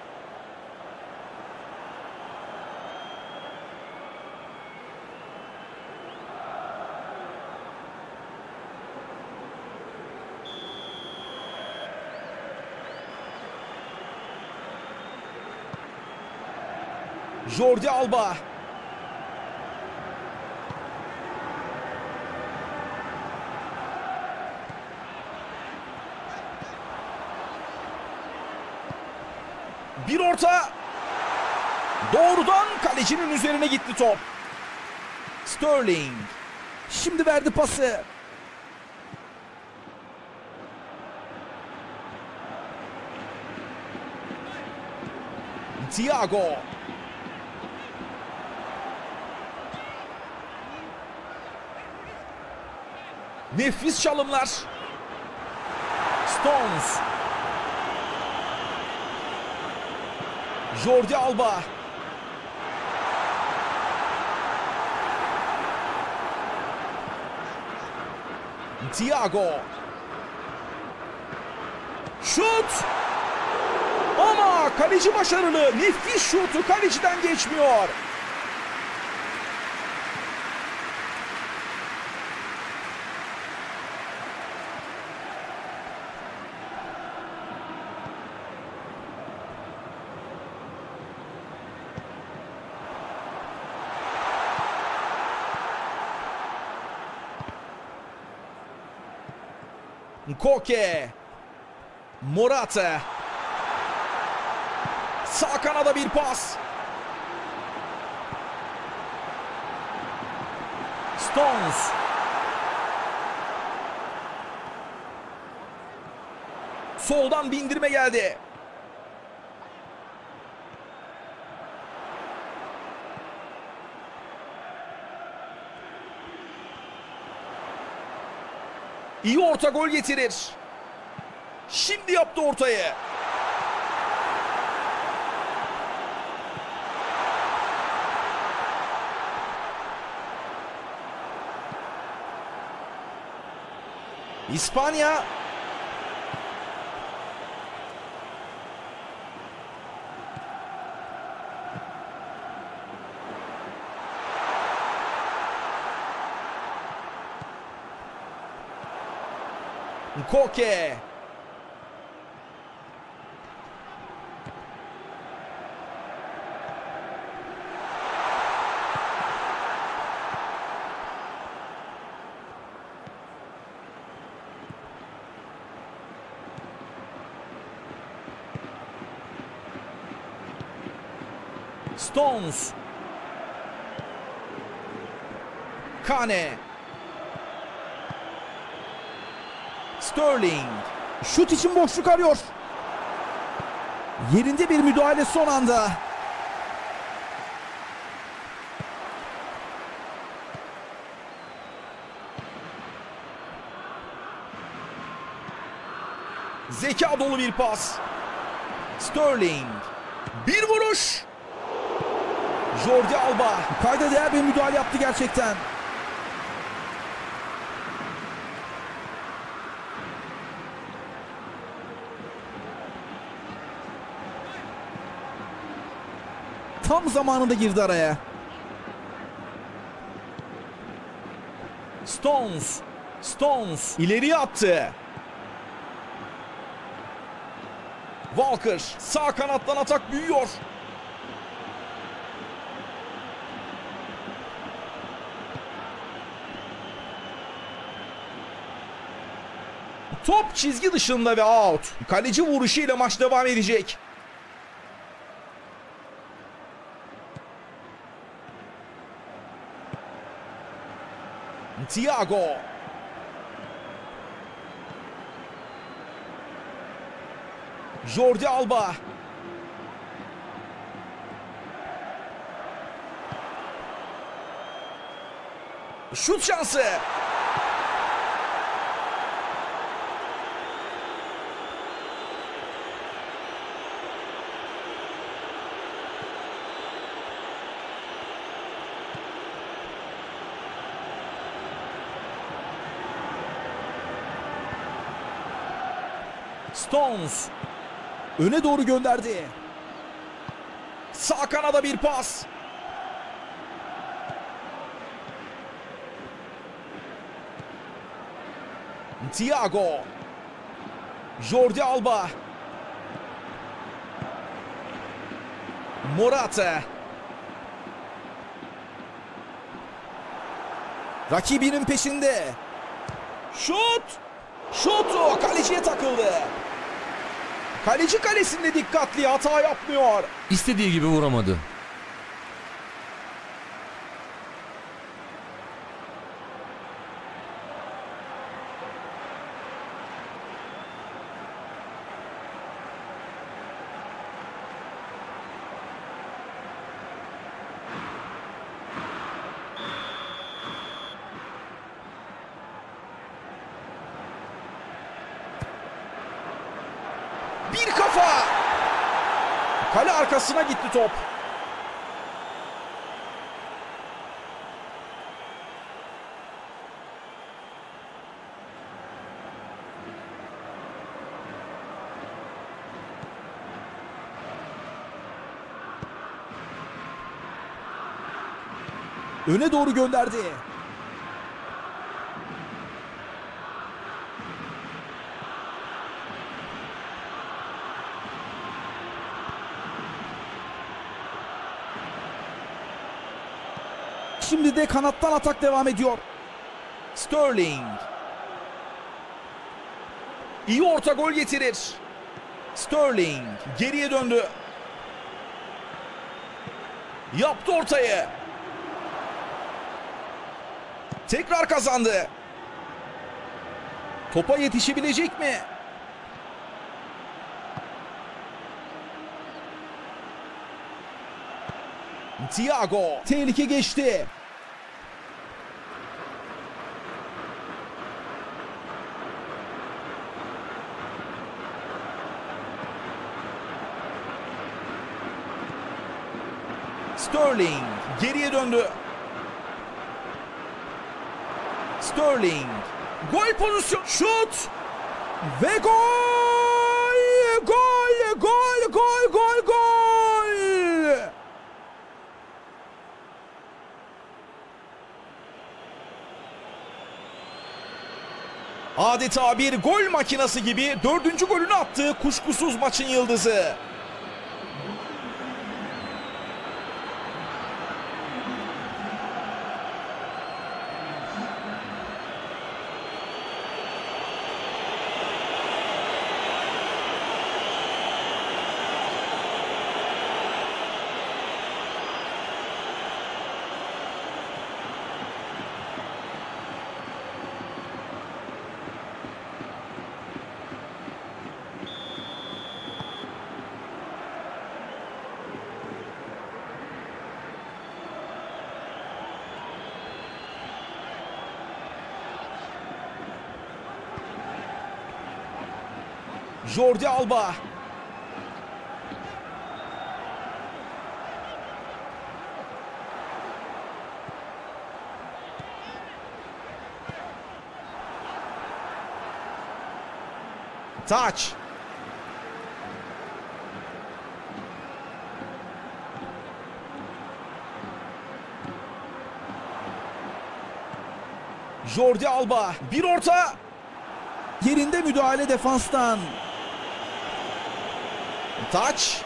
Jordi Alba. Bir orta. Doğrudan kalecinin üzerine gitti top. Sterling. Şimdi verdi pası. Thiago. Nefis çalımlar. Stones. Jordi Alba. Thiago. Şut. Ama kaleci başarılı. Nefis şutu kaleciden geçmiyor. Koke. Morata. Sağ kanada bir pas. Stones. Soldan bindirme geldi. İyi orta gol getirir. Şimdi yaptı ortayı. İspanya. Koke. Stones. Kane. Sterling. Şut için boşluk arıyor. Yerinde bir müdahale son anda. Zeka dolu bir pas. Sterling. Bir vuruş. Jordi Alba. Kayda değer bir müdahale yaptı gerçekten. Tam zamanında girdi araya. Stones. Stones ileriye attı. Walker sağ kanattan atak büyüyor. Top çizgi dışında ve out. Kaleci vuruşuyla maç devam edecek. Thiago. Jordi Alba. Şut şansı. Stones. Öne doğru gönderdi. Sağ kanada bir pas. Thiago. Jordi Alba. Morata. Rakibinin peşinde. Şut. Şutu kaleciye takıldı. Kaleci kalesinde dikkatli, hata yapmıyor. İstediği gibi vuramadı. Bir kafa. Kale arkasına gitti top. Öne doğru gönderdi. Şimdi de kanattan atak devam ediyor. Sterling. İyi orta gol getirir. Sterling geriye döndü. Yaptı ortayı. Tekrar kazandı. Topa yetişebilecek mi? Thiago. Tehlike geçti. Sterling geriye döndü. Sterling. Gol pozisyonu. Şut. Ve gol! Gol! Gol! Gol! Gol! Gol! Adeta bir gol makinası gibi dördüncü golünü attı, kuşkusuz maçın yıldızı. Jordi Alba. Taç. Jordi Alba. Bir orta. Yerinde müdahale defanstan. Taç.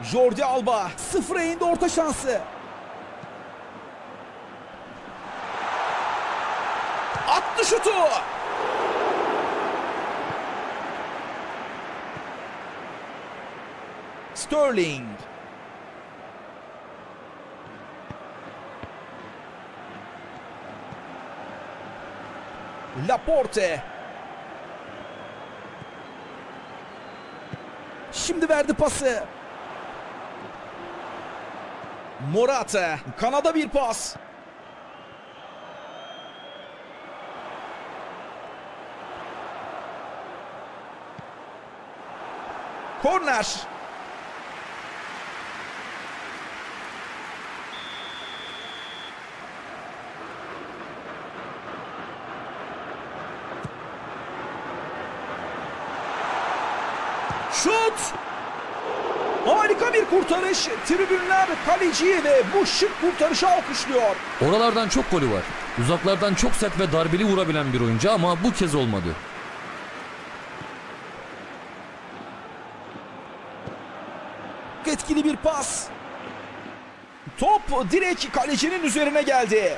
Jordi Alba. Sıfıra indi orta şansı. Attı şutu. Sterling. Laporte. Şimdi verdi pası. Morata. Kanada bir pas. Korner. Şut. Harika bir kurtarış. Tribünler kaleciyi ve bu şık kurtarışı alkışlıyor. Oralardan çok golü var. Uzaklardan çok sert ve darbeli vurabilen bir oyuncu ama bu kez olmadı. Etkili bir pas. Top direkt kalecinin üzerine geldi.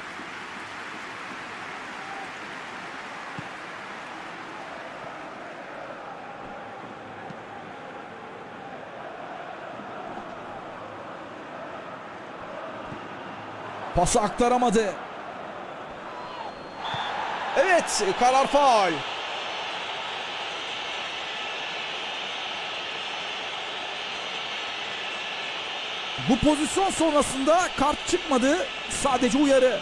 Pası aktaramadı. Evet, karar faul. Bu pozisyon sonrasında kart çıkmadı. Sadece uyarı.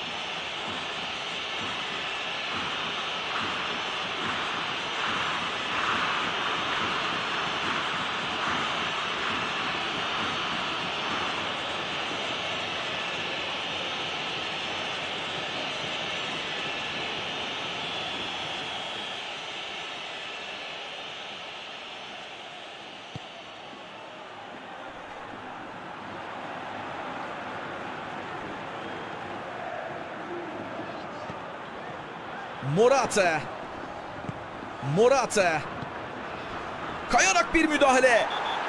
Morata. Morata. Kayarak bir müdahale.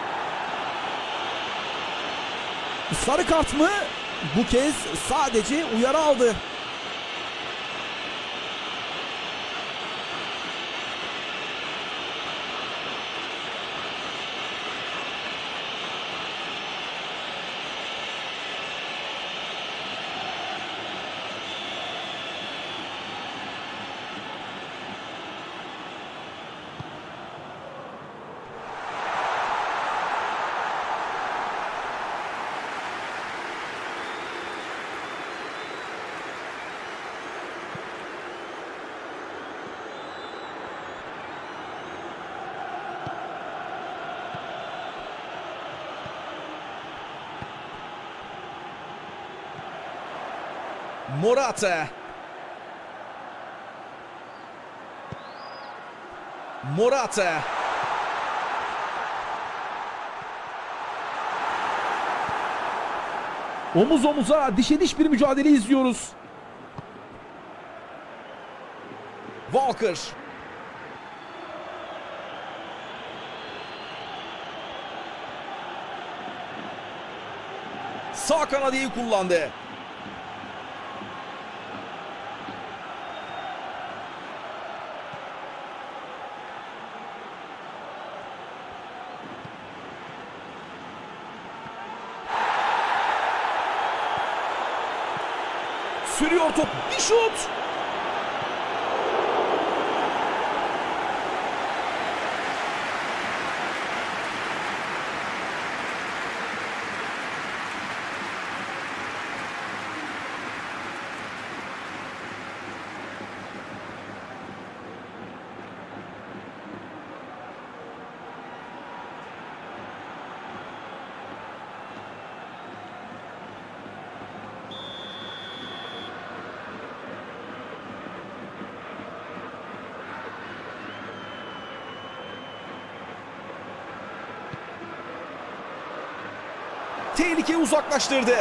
Sarı kart mı? Bu kez sadece uyarı aldı. Morata. Morata. Omuz omuza, dişe diş bir mücadele izliyoruz. Walker. Sağ kanadı iyi kullandı. Sürüyor top. Bir şut. Tehlikeyi uzaklaştırdı.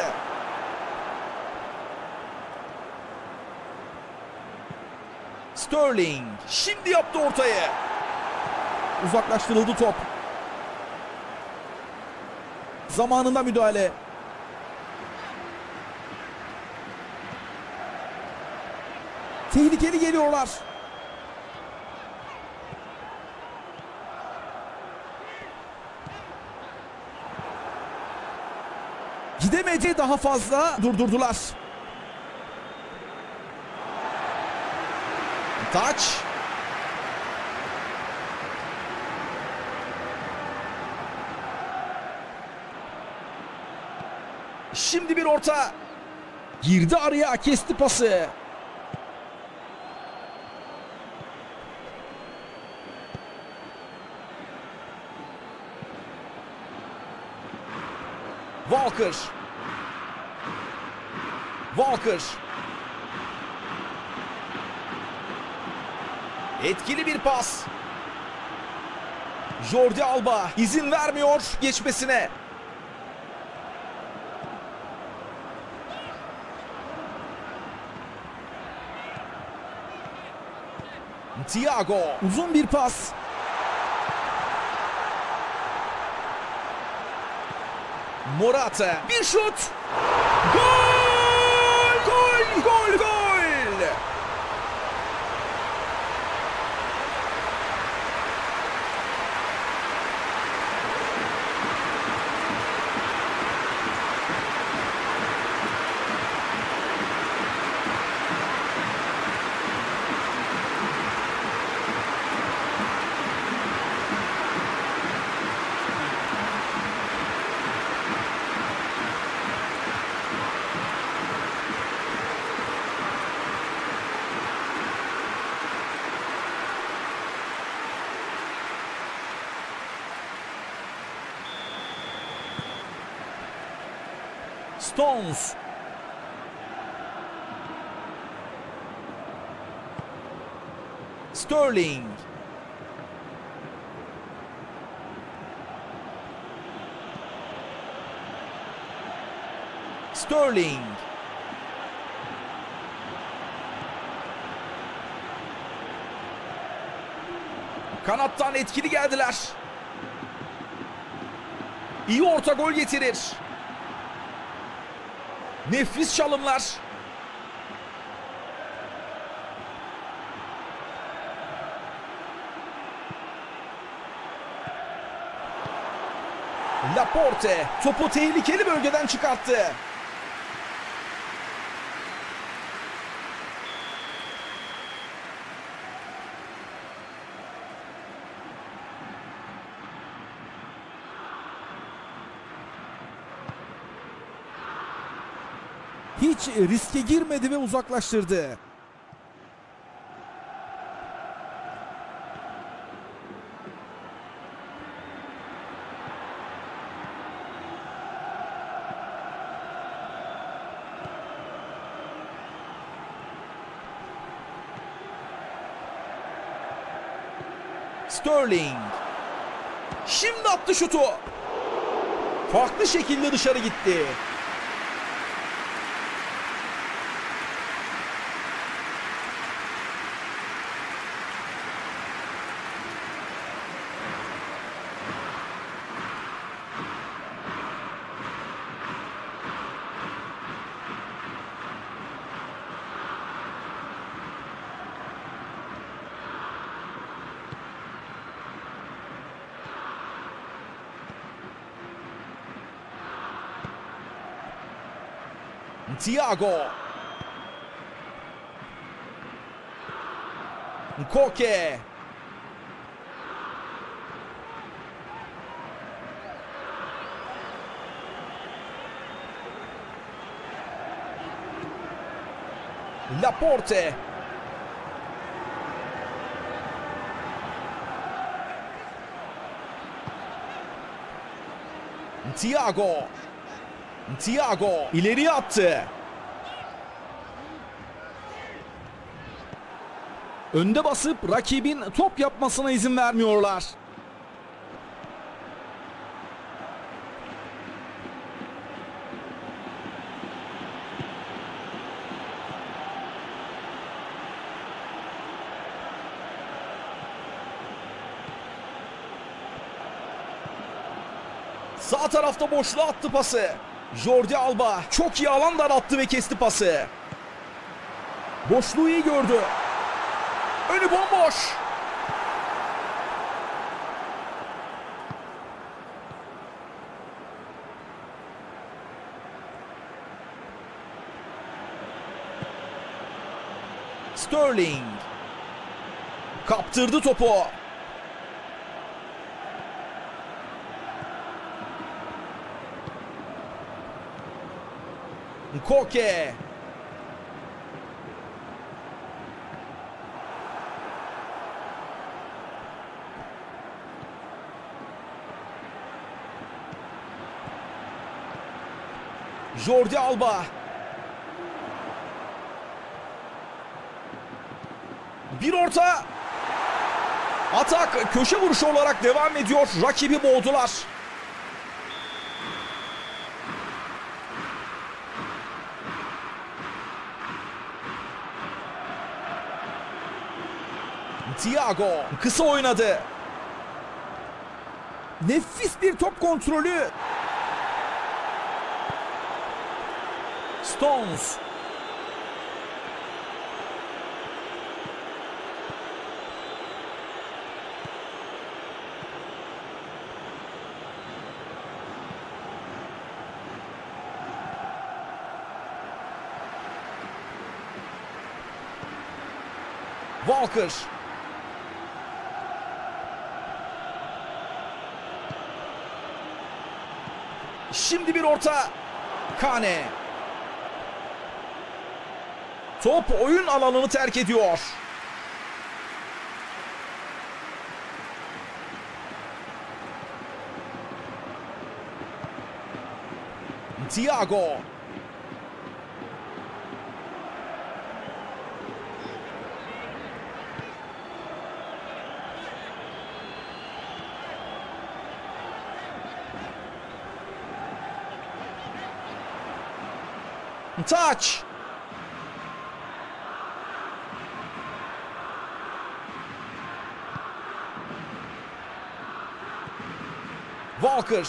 Sterling şimdi yaptı ortaya. Uzaklaştırıldı top. Zamanında müdahale. Tehlikeli geliyorlar. Gidemedi, daha fazla durdurdular. Taç. Şimdi bir orta. Girdi araya, kesti pası. Walker. Walker. Etkili bir pas. Jordi Alba izin vermiyor geçmesine. Thiago. Uzun bir pas. Morata. Bir şut. Gol! Gol! Gol! Gol! Stones. Sterling. Sterling. Kanattan etkili geldiler. İyi orta gol getirir. Nefis çalımlar. Laporte topu tehlikeli bölgeden çıkarttı. Hiç riske girmedi ve uzaklaştırdı. Sterling. Şimdi attı şutu. Farklı şekilde dışarı gitti. Thiago. Koke. Laporte. Thiago. Thiago ileriye attı. Önde basıp rakibin top yapmasına izin vermiyorlar. Sağ tarafta boşluğa attı pası. Jordi Alba çok iyi alan daralttı ve kesti pası. Boşluğu iyi gördü. Önü bomboş. Sterling kaptırdı topu. Koke. Jordi Alba. Bir orta. Atak köşe vuruşu olarak devam ediyor. Rakibi boğdular. Thiago kısa oynadı. Nefis bir top kontrolü. Stones. Walker. Şimdi bir orta. Kane. Top oyun alanını terk ediyor. Thiago. Touch. Walker.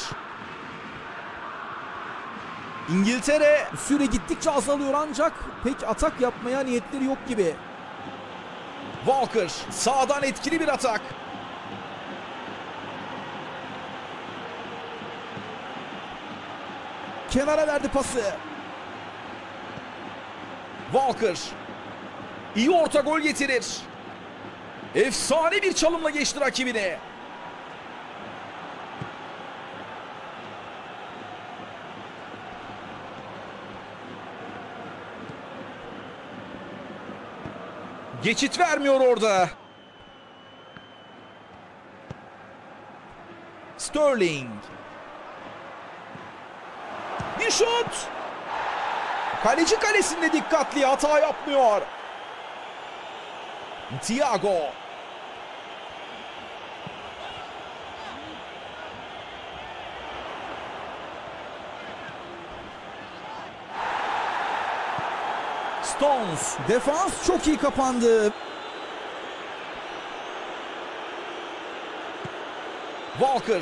İngiltere süre gittikçe azalıyor ancak pek atak yapmaya niyetleri yok gibi. Walker sağdan etkili bir atak. Kenara verdi pası. Walker iyi orta gol getirir. Efsane bir çalımla geçti rakibini. Geçit vermiyor orada. Sterling. Bir şut. Kaleci kalesinde dikkatli, hata yapmıyor. Thiago. Stones. Defans çok iyi kapandı. Walker.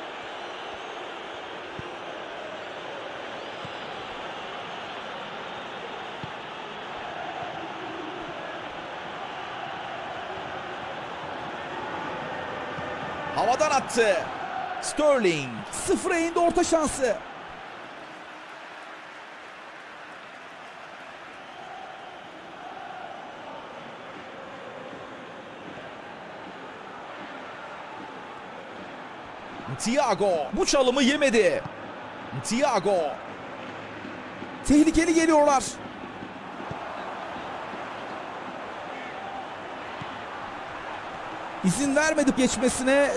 Havadan attı. Sterling. Sıfıra indi orta şansı. Thiago bu çalımı yemedi. Thiago. Tehlikeli geliyorlar. İzin vermedi geçmesine.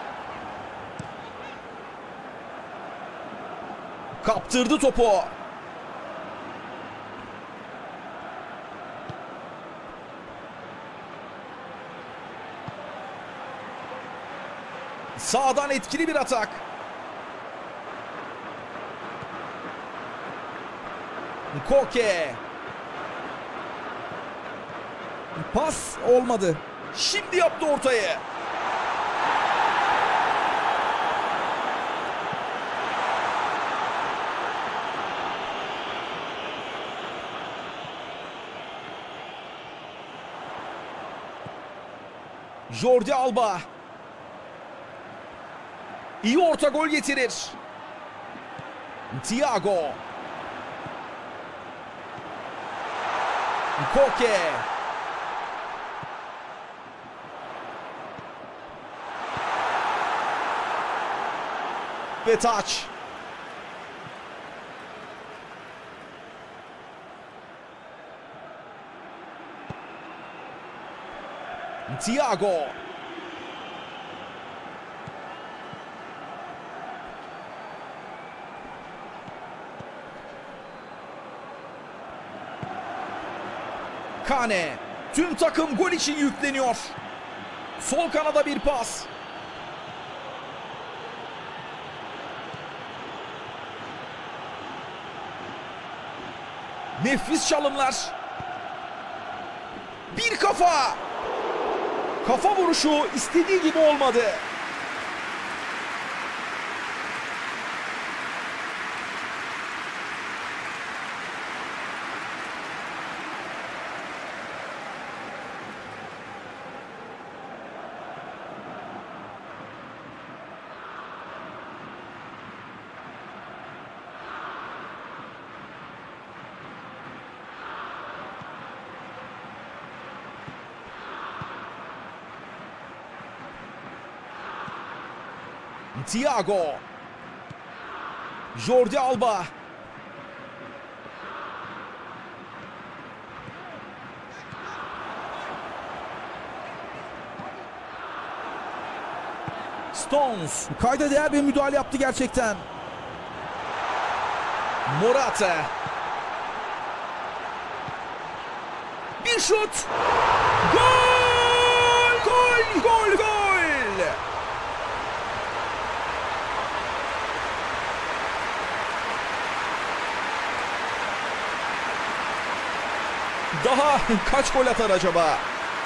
Kaptırdı topu. Sağdan etkili bir atak. Koke. Pas olmadı. Şimdi yaptı ortayı. Jordi Alba. İyi orta gol getirir. Thiago. Koke. Ve taç. Thiago. Kane. Tüm takım gol için yükleniyor. Sol kanada bir pas. Nefis çalımlar. Bir kafa. Kafa vuruşu istediği gibi olmadı. Thiago. Jordi Alba. Stones. Kayda değer bir müdahale yaptı gerçekten. Morata. Bir şut. Gol! Gol! Gol! Gol! Daha kaç gol atar acaba?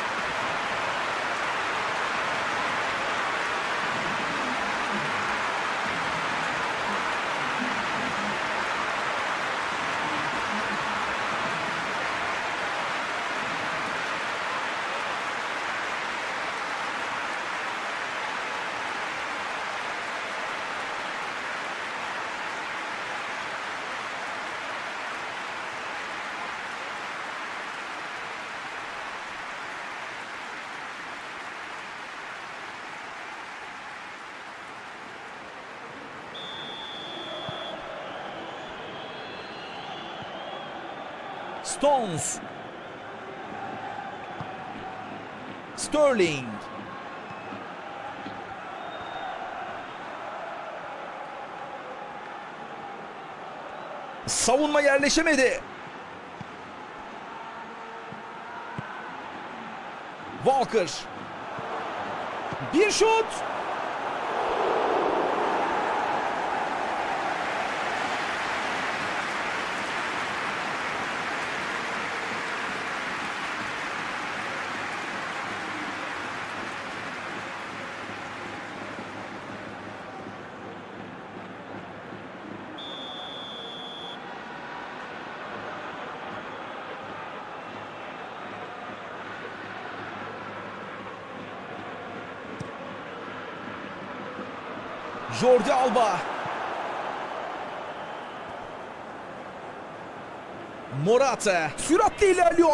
Stones. Sterling. Savunma yerleşemedi. Walker. Bir şut. Jordi Alba. Morata. Süratle ilerliyor.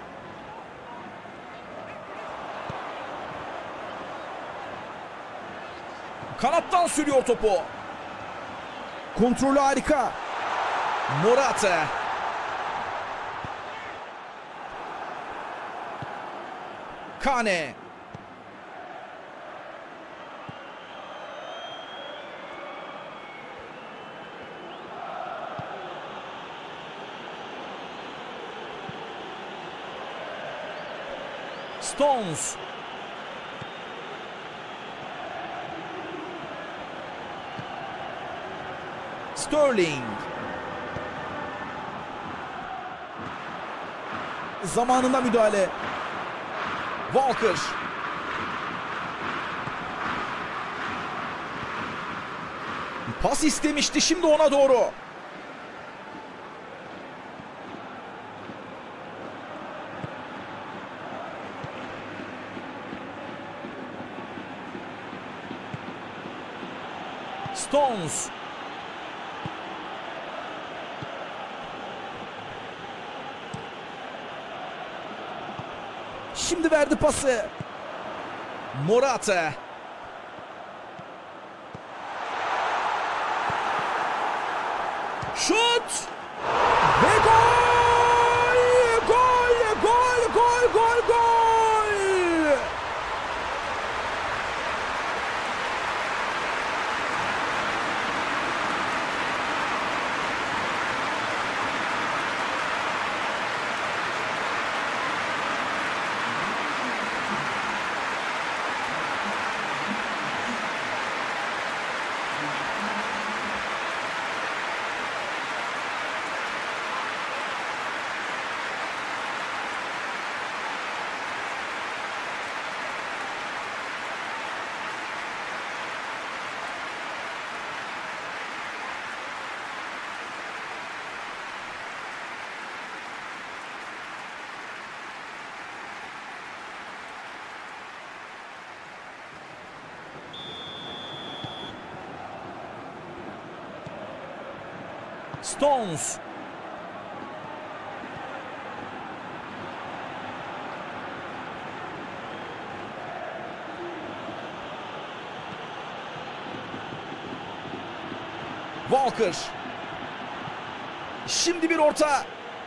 Kanattan sürüyor topu. Kontrolü harika. Morata. Kane. Stones. Sterling. Zamanında müdahale. Walker. Pas istemişti, şimdi ona doğru. Stones. Şimdi verdi pası. Morata. Şut. Ve gol! Gol! Gol! Gol! Gol! Gol! Stones. Walker. Şimdi bir orta.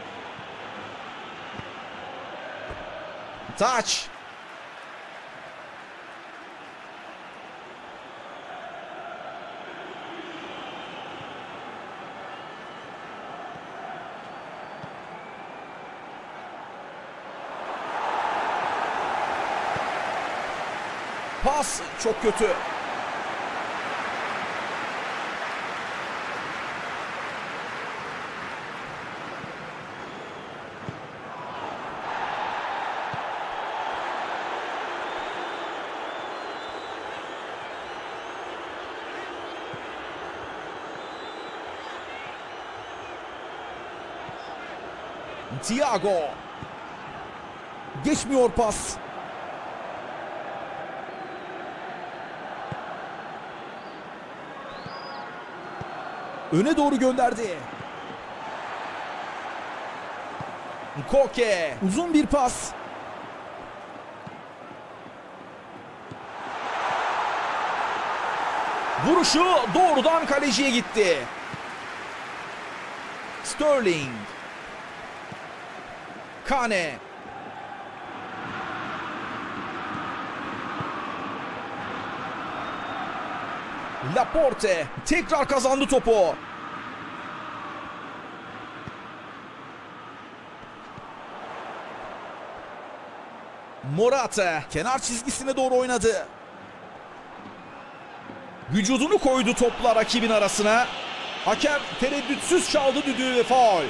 Taç. Pas çok kötü. Thiago. Geçmiyor pas. Öne doğru gönderdi. Koke. Uzun bir pas. Vuruşu doğrudan kaleciye gitti. Sterling. Kane. Laporte tekrar kazandı topu. Morata kenar çizgisine doğru oynadı. Vücudunu koydu topla rakibin arasına. Hakem tereddütsüz çaldı düdüğü ve faul.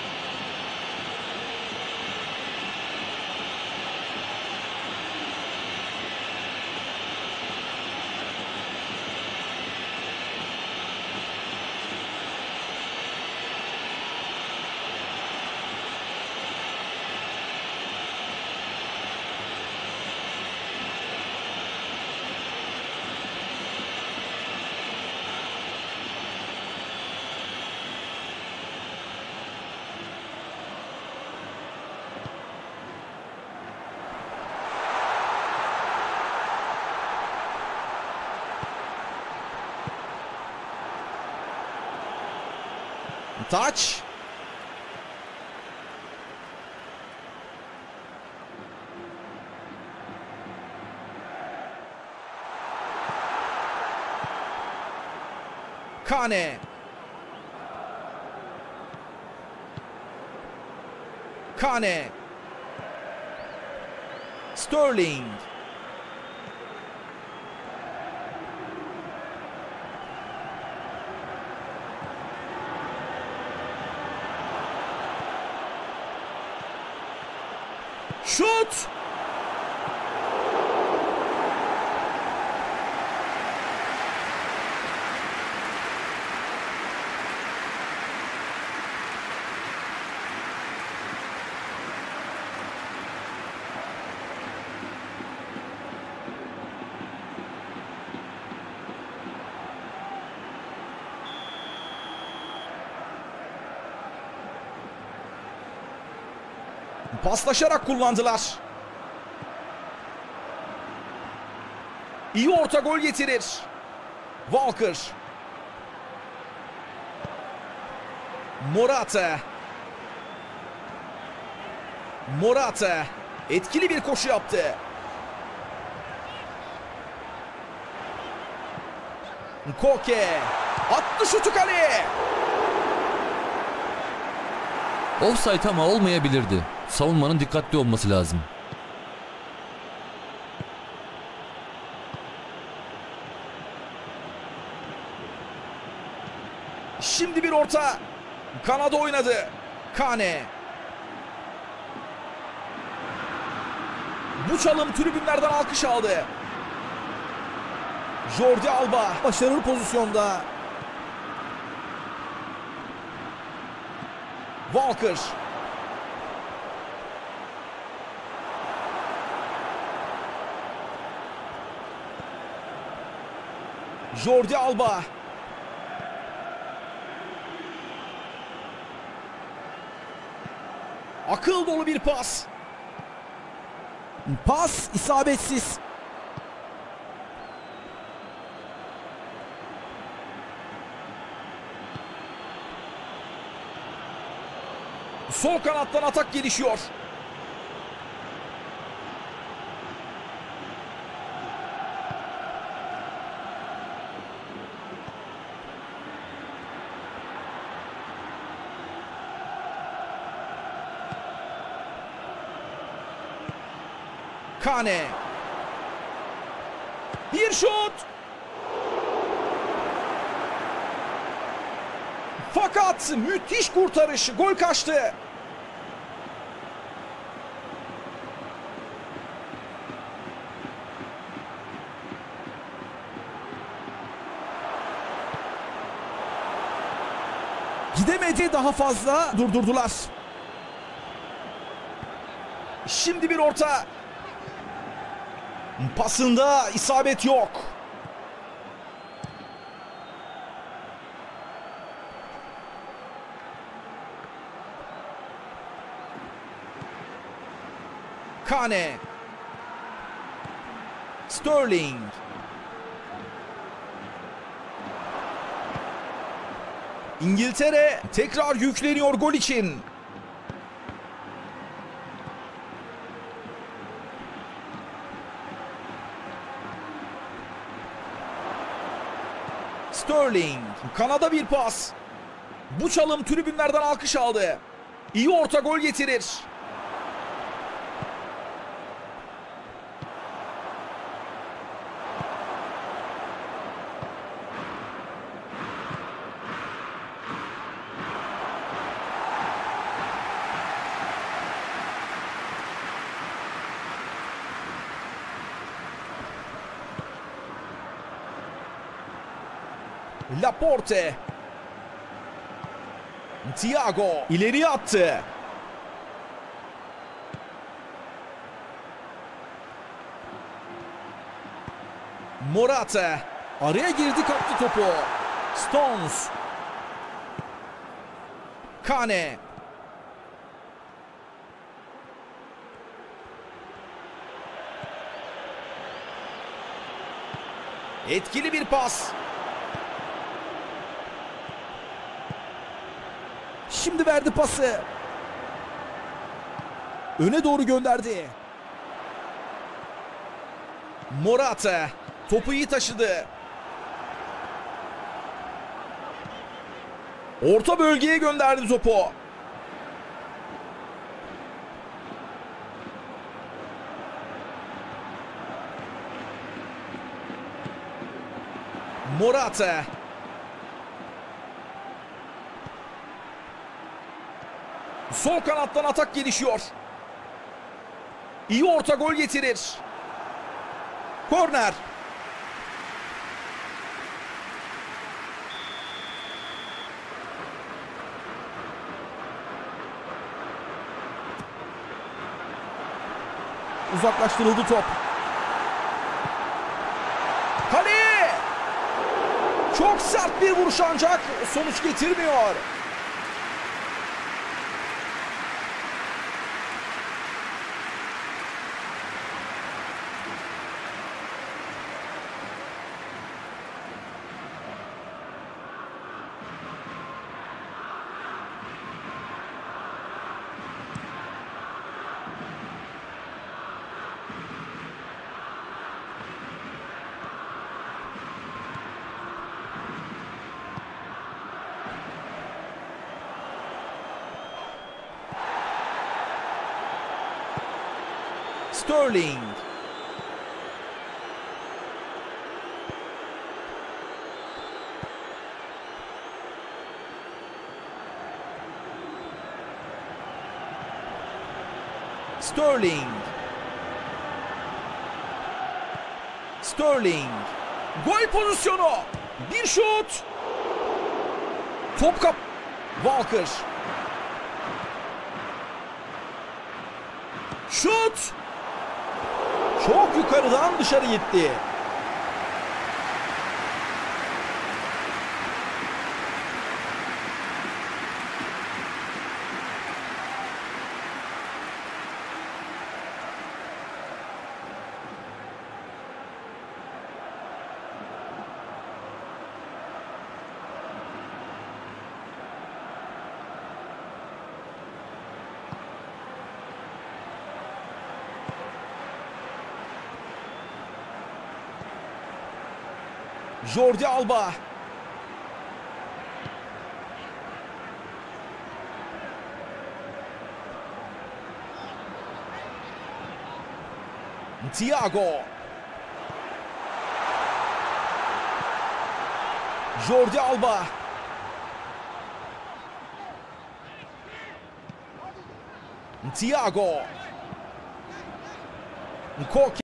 Taç. Kane. Kane. Sterling. Şut! Paslaşarak kullandılar. İyi orta gol getirir. Walker. Morata. Morata. Etkili bir koşu yaptı. Koke. Attı şutu kaleye. Offside ama olmayabilirdi. Savunmanın dikkatli olması lazım. Şimdi bir orta. Kanada oynadı. Kane. Bu çalım tribünlerden alkış aldı. Jordi Alba başarılı pozisyonda. Walker. Jordi Alba. Akıl dolu bir pas. Pas isabetsiz. Sol kanattan atak gelişiyor. Kane. Bir şut. Fakat müthiş kurtarış. Gol kaçtı. Gidemedi, daha fazla durdurdular. Şimdi bir orta. Pasında isabet yok. Kane. Sterling. İngiltere tekrar yükleniyor gol için. Sterling. Kanada bir pas. Bu çalım tribünlerden alkış aldı. İyi orta gol getirir. Laporte. Thiago ileriye attı. Morata araya girdi, kaptı topu. Stones. Kane. Etkili bir pas. Şimdi verdi pası. Öne doğru gönderdi. Morata topu iyi taşıdı. Orta bölgeye gönderdi topu. Morata. Sol kanattan atak gelişiyor. İyi orta gol getirir. Korner. Uzaklaştırıldı top. Kale! Çok sert bir vuruş ancak sonuç getirmiyor. Sterling. Sterling. Sterling. Gol pozisyonu. Bir şut. Top kap. Walker. Şut. Çok yukarıdan dışarı gitti. Jordi Alba. Thiago. Jordi Alba. Thiago. Koke.